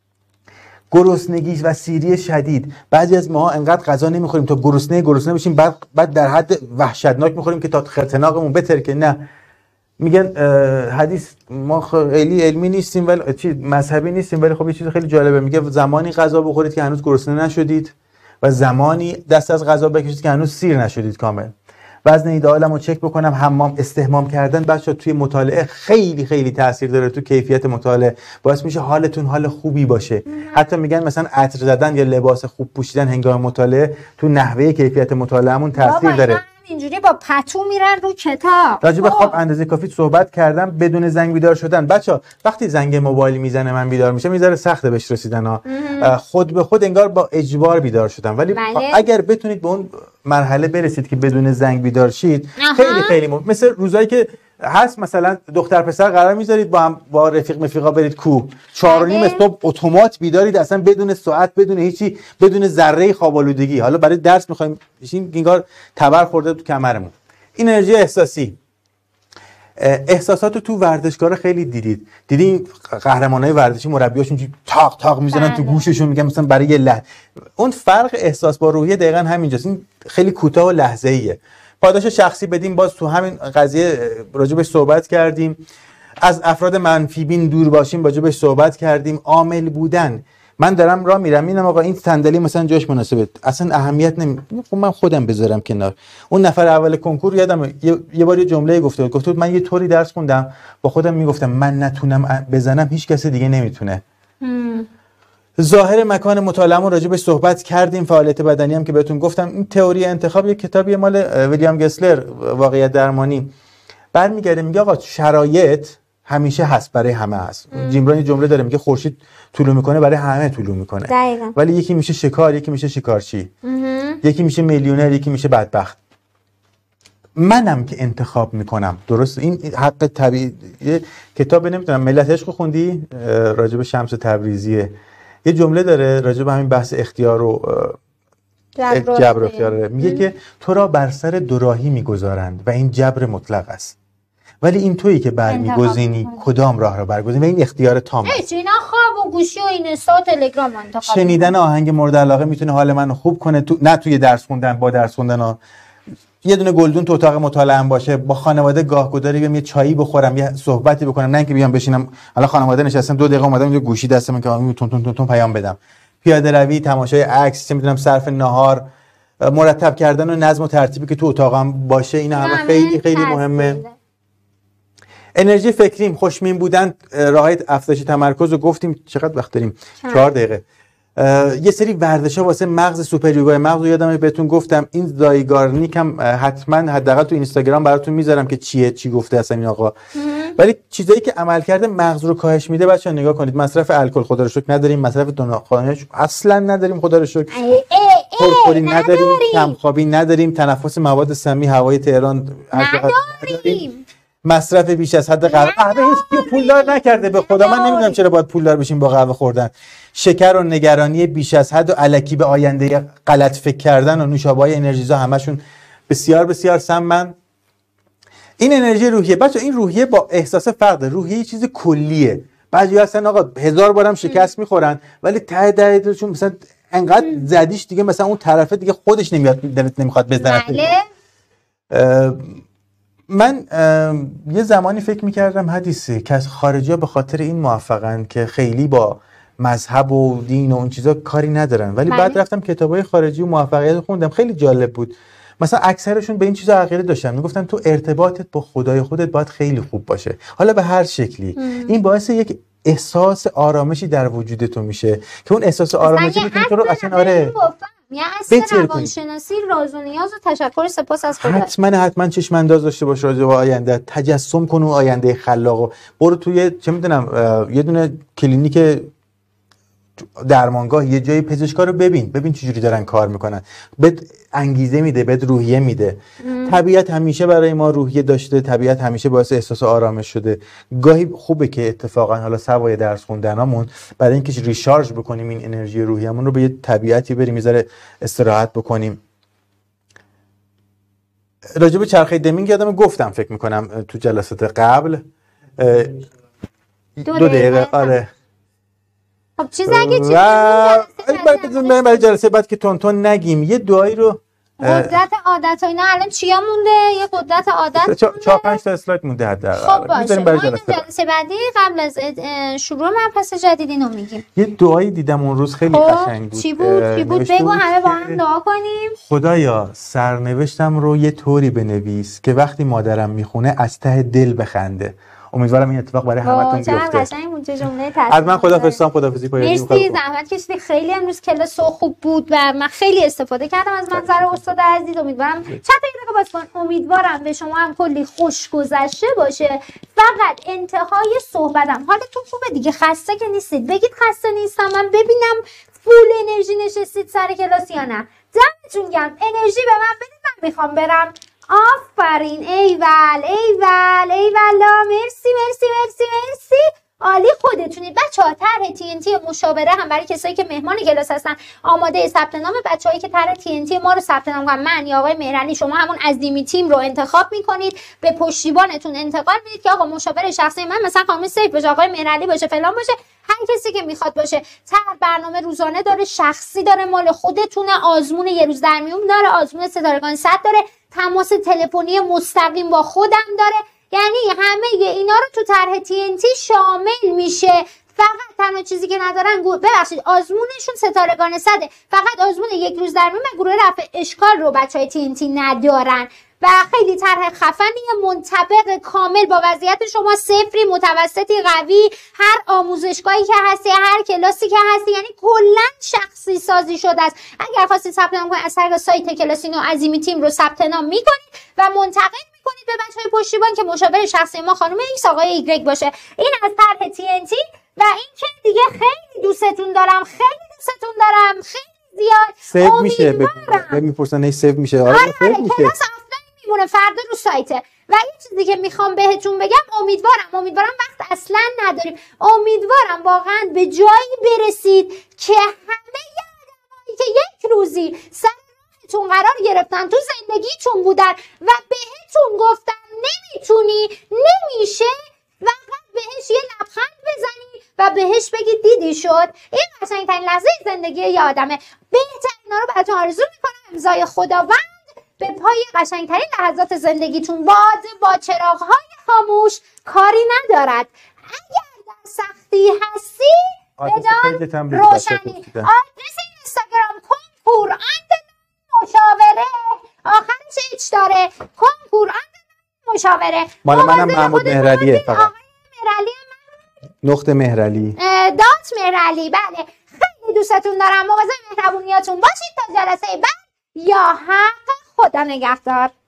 گرسنگی و سیری شدید، بعضی از ما انقدر غذا نمیخوریم تا گرسنه گرسنه بشیم، بعد بعد در حد وحشتناک میخوریم که تا خرطناقمون بترکه. نه، میگن حدیث ما خیلی علمی نیستیم ولی چی مذهبی نیستیم، ولی خب یه چیز خیلی جالبه، میگه زمانی غذا بخورید که هنوز گرسنه نشدید و زمانی دست از غذا بکشید که هنوز سیر نشدید کامل. وزن ایدئالمو چک بکنم، حمام استحمام کردن بچا توی مطالعه خیلی خیلی تاثیر داره تو کیفیت مطالعه، باعث میشه حالتون حال خوبی باشه. حتی میگن مثلا عطر زدن یا لباس خوب پوشیدن هنگام مطالعه تو نحوه کیفیت مطالعهمون تاثیر داره. اینجوری با پتو میرن رو کتاب. راجع به خواب اندازه کافی صحبت کردم. بدون زنگ بیدار شدن، بچا وقتی زنگ موبایل میزنه من بیدار میشم، میذاره سخته بهش رسیدن ها. خود به خود انگار با اجبار بیدار شدم، ولی بله. اگر بتونید به اون مرحله برسید که بدون زنگ بیدار شید، خیلی خیلی مهم. مثل روزایی که هست مثلا دختر پسر قرار میذارید با هم با رفیق مفیقا برید کوه، چهار و نیم صبح اتومات بیدارید، اصلا بدون ساعت بدون هیچی، بدون ذره خواب آلودگی. حالا برای درس میخوایم بشین انگار تبر خورده تو کمرمون. این انرژی احساسی. احساساتو تو ورزشگاه خیلی دیدید. دیدین قهرمانای ورزشی مربیاشون تاق تاق میزنن تو گوششون، میگن مثلا برای یه لحظه. اون فرق احساس با روحیه دقیقاً همینجاست. این خیلی کوتاه و لحظه‌ایه. پاداش شخصی بدیم، باز تو همین قضیه راجبش صحبت کردیم. از افراد منفی بین دور باشیم، راجبش صحبت کردیم. عامل بودن. من دارم راه میرم اینم آقا این صندلی مثلا جاش مناسبه، اصلا اهمیت نمی، خب من خودم بذارم کنار. اون نفر اول کنکور یادم یه, یه بار یه جمله گفته بود، گفته بود من یه طوری درس خوندم با خودم میگفتم من نتونم بزنم هیچ کس دیگه نمیتونه. ظاهر مکان مطالعه‌مون راجع به صحبت کردیم. فعالیت بدنی هم که بهتون گفتم. این تئوری انتخاب یک کتابی مال ویلیام گسلر، واقعیت درمانی، برمیگرده میگه آقا شرایط همیشه هست، برای همه هست. جیم رون جمله داره میگه خورشید طلوع میکنه برای همه طلوع میکنه، دقیقاً. ولی یکی میشه شکار، یکی میشه شکارچی، یکی میشه میلیونر، یکی میشه بدبخت. منم که انتخاب میکنم، درست؟ این حق طبیعی. کتاب نمیدونم ملت عشق خوندی راجع به شمس تبریزیه، یه جمله داره راجع به همین بحث اختیار و جبر اختیار، میگه که تو را بر سر دوراهی میگذارند و این جبر مطلق است، ولی این تویی که برمیگزینی کدام راه را برگزینی و این اختیار تام است. اینا خواب و گوشی و اینستا و تلگرام انتخاب. شنیدن آهنگ مورد علاقه میتونه حال منو خوب کنه، تو نه توی درس خوندن، با درس خوندن ها. یه دونه گلدون تو اتاق مطالعه باشه، با خانواده گاهگداری بیام یه چایی بخورم، یه صحبتی بکنم، نه اینکه بیام بشینم حالا خانواده نشستم دو دقیقه اومدم اینجا گوشی دستم که تون تون تون تون پیام بدم. پیاده روی، تماشای عکس، چه میدونم صرف نهار، مرتب کردن و نظم و ترتیبی که تو اتاقم باشه، اینا همه خیلی خیلی مهمه. انرژی فکریم، خوشمین بودن، راههای افزایش تمرکز رو گفتیم. چقدر وقت داریم؟ چهار دقیقه. یه سری ورزش‌ها واسه مغز، سوپر یوگا مغز رو یادمه بهتون گفتم. این زایگارنیک هم حتما حداقل تو اینستاگرام براتون میذارم که چیه، چی گفته اصلا این آقا. ولی چیزایی که عمل کرده مغز رو کاهش میده. بچه‌ها نگاه کنید، مصرف الکل خدا رو شکر نداریم، مصرف دونخانه اصلا نداریم خدا رو شکر، پرخوری نداریم، کمخوابی نداریم، تنفس مواد سمی هوای تهران نداریم، مصرف بیش از حد قهوه. قهوه هیچ پولدار نکرده به خدا. من نمیدونم چرا باید پولدار بشیم با قهوه خوردن. شکر و نگرانی بیش از حد و الکی به آینده غلط فکر کردن و نوشابه‌های انرژیزا همشون بسیار بسیار سمن. این انرژی روحیه. بچه این روحیه با احساس فرق. روحیه یه چیز کلیه. بعضی هستن آقا هزار بارم شکست میخورن ولی ته دردشون مثلا انقدر زدیش دیگه مثلا اون طرفه دیگه خودش نمیاد، دلت نمیخواد بزنه. من یه زمانی فکر میکردم حدیثه که از خارجی ها به خاطر این موفقن که خیلی با مذهب و دین و اون چیزا کاری ندارن، ولی بعد رفتم کتابای خارجی و موفقیت خوندم، خیلی جالب بود. مثلا اکثرشون به این چیزا عقیده داشتن، میگفتن تو ارتباطت با خدای خودت باید خیلی خوب باشه، حالا به هر شکلی. ام. این باعث یک احساس آرامشی در وجود تو میشه که اون احساس آرامشی میتونه تو رو اصلا آره یه اصل روانشناسی راز و نیاز و تشکر سپاس از خدا. حتما حتما چشم انداز داشته باش راجع به آینده، تجسم کن اون آینده خلاقو. برو توی چه میدونم یه دونه کلینیک درمانگاه، یه جای پزشکا رو ببین ببین چجوری دارن کار میکنن، بهت انگیزه میده، بهت روحیه میده. ام. طبیعت همیشه برای ما روحیه داشته، طبیعت همیشه باعث احساس آرامش شده. گاهی خوبه که اتفاقا حالا سوای درس خوندنامون برای اینکه ریشارژ بکنیم این انرژی روحیه‌مون رو به یه طبیعتی بریم یه ذره استراحت بکنیم. راجع به چرخه دمینگ یادم گفتم فکر میکنم تو جلسات قبل دو, دو دقیقه آره. خب چیز اگه چیزی برای برای جلسه بعد که تون تون نگیم یه دعایی رو قدرت عادت ها اینا الان چیا مونده؟ یه قدرت عادت چهار چا پنج تا اسلاید مونده حداقل. خب باشه ما جلسه, جلسه بعدی قبل از شروع مبحث جدید اینو میگیم. یه دعایی دیدم اون روز خیلی قشنگ بود. چی بود؟ چی بود؟ بگو همه با هم دعا کنیم. خدایا سرنوشتم رو یه طوری بنویس که وقتی مادرم میخونه از ته دل بخنده. امیدوارم این اتفاق برای همتون بیفته. چقدر قشنگ بود چه جمله تاثیر. از من خدافظی خدافظی پایانی. مرسی زحمت کشیدی. خیلی امروز کلاس خوب بود و من خیلی استفاده کردم از منظر استاد عزیز. امیدوارم چند دقیقه باز کن. امیدوارم به شما هم کلی خوش گذشته باشه. فقط انتهای صحبتم حالتون خوبه دیگه، خسته که نیستید. بگید خسته نیستم من ببینم فول انرژی نشستید سر کلاس یا نه. دمتون گرم. انرژی به من بدید، من میخوام برم. آفرین ایول ایول ایوالا مرسی مرسی مرسی مرسی عالی خودتونید بچه‌ها. طرح تی ان تی مشاوره هم برای کسایی که مهمان کلاس هستن آماده ثبت نام. بچه‌هایی که طرح تی ان تی ما رو ثبت نام کنن، من یا آقای مهرعلی، شما همون عظیمی تیم رو انتخاب میکنید، به پشتیبانتون انتقال میدید که آقا مشاور شخصی من مثلا خانم سیف باشه، آقای مهرعلی باشه، فلان باشه، هر کسی که میخواد باشه. طرح برنامه روزانه داره، شخصی داره، مال خودتونه، آزمون یه روز در میون داره، آزمون ستارگان صد داره، تماس تلفنی مستقیم با خودم داره. یعنی همه اینا رو تو طرح تی ان تی شامل میشه. فقط تنها چیزی که ندارن ببخشید آزمونشون ستارگان صده، فقط آزمون یک روز در میون گروه رفع اشکال رو بچهای تی ان تی ندارن و خیلی طرح خفنیه، منطبق، کامل با وضعیت شما، صفری، متوسطی، قوی، هر آموزشگاهی که هستی، هر کلاسی که هستی، یعنی کلا شخصی سازی شده است. اگر خواستید ثبت نام کنید از طریق سایت کلاسینو عظیمی تیم رو ثبت نام میکنید و منتقل میکنید به بچهای پشتیبان که مشاور شخصی ما خانم ایکس آقای ایگرگ باشه. این از طرح تی ان تی و این که دیگه خیلی دوستتون دارم، خیلی دوستتون دارم، خیلی زیاد. سیو میشه به میپرسن ای سیو میشه. آره سیو میشه. میمونه فردا رو سایته. و این چیزی که میخوام بهتون بگم، امیدوارم امیدوارم وقت اصلا نداریم، امیدوارم واقعا به جایی برسید که همه آدمایی که یک روزی سر راهتون قرار گرفتن، تو زندگیتون بودن و بهتون گفتن نمیتونی، نمیشه، فقط بهش یه لبخند بزنی و بهش بگید دیدی شد. این قشنگترین لحظه زندگی یه آدمه. بهترینا رو براتون آرزو میکنم. امضای خداوند به پای قشنگترین لحظات زندگیتون. باد با چراغ‌های خاموش کاری ندارد. اگر در سختی هستی بدان روشنی. آدرس اینستاگرام کنکور اند مشاوره، آخرش ایچ داره، کنکور اند مشاوره. مال منم محمود مهرعلیه فقط. آقای مهرعلی من نقطه مهرعلی دات مهرعلی. بله خیلی دوستتون دارم. مواظب مهربونیاتون باشید تا جلسه بعد. یا حق خدا نگهدار.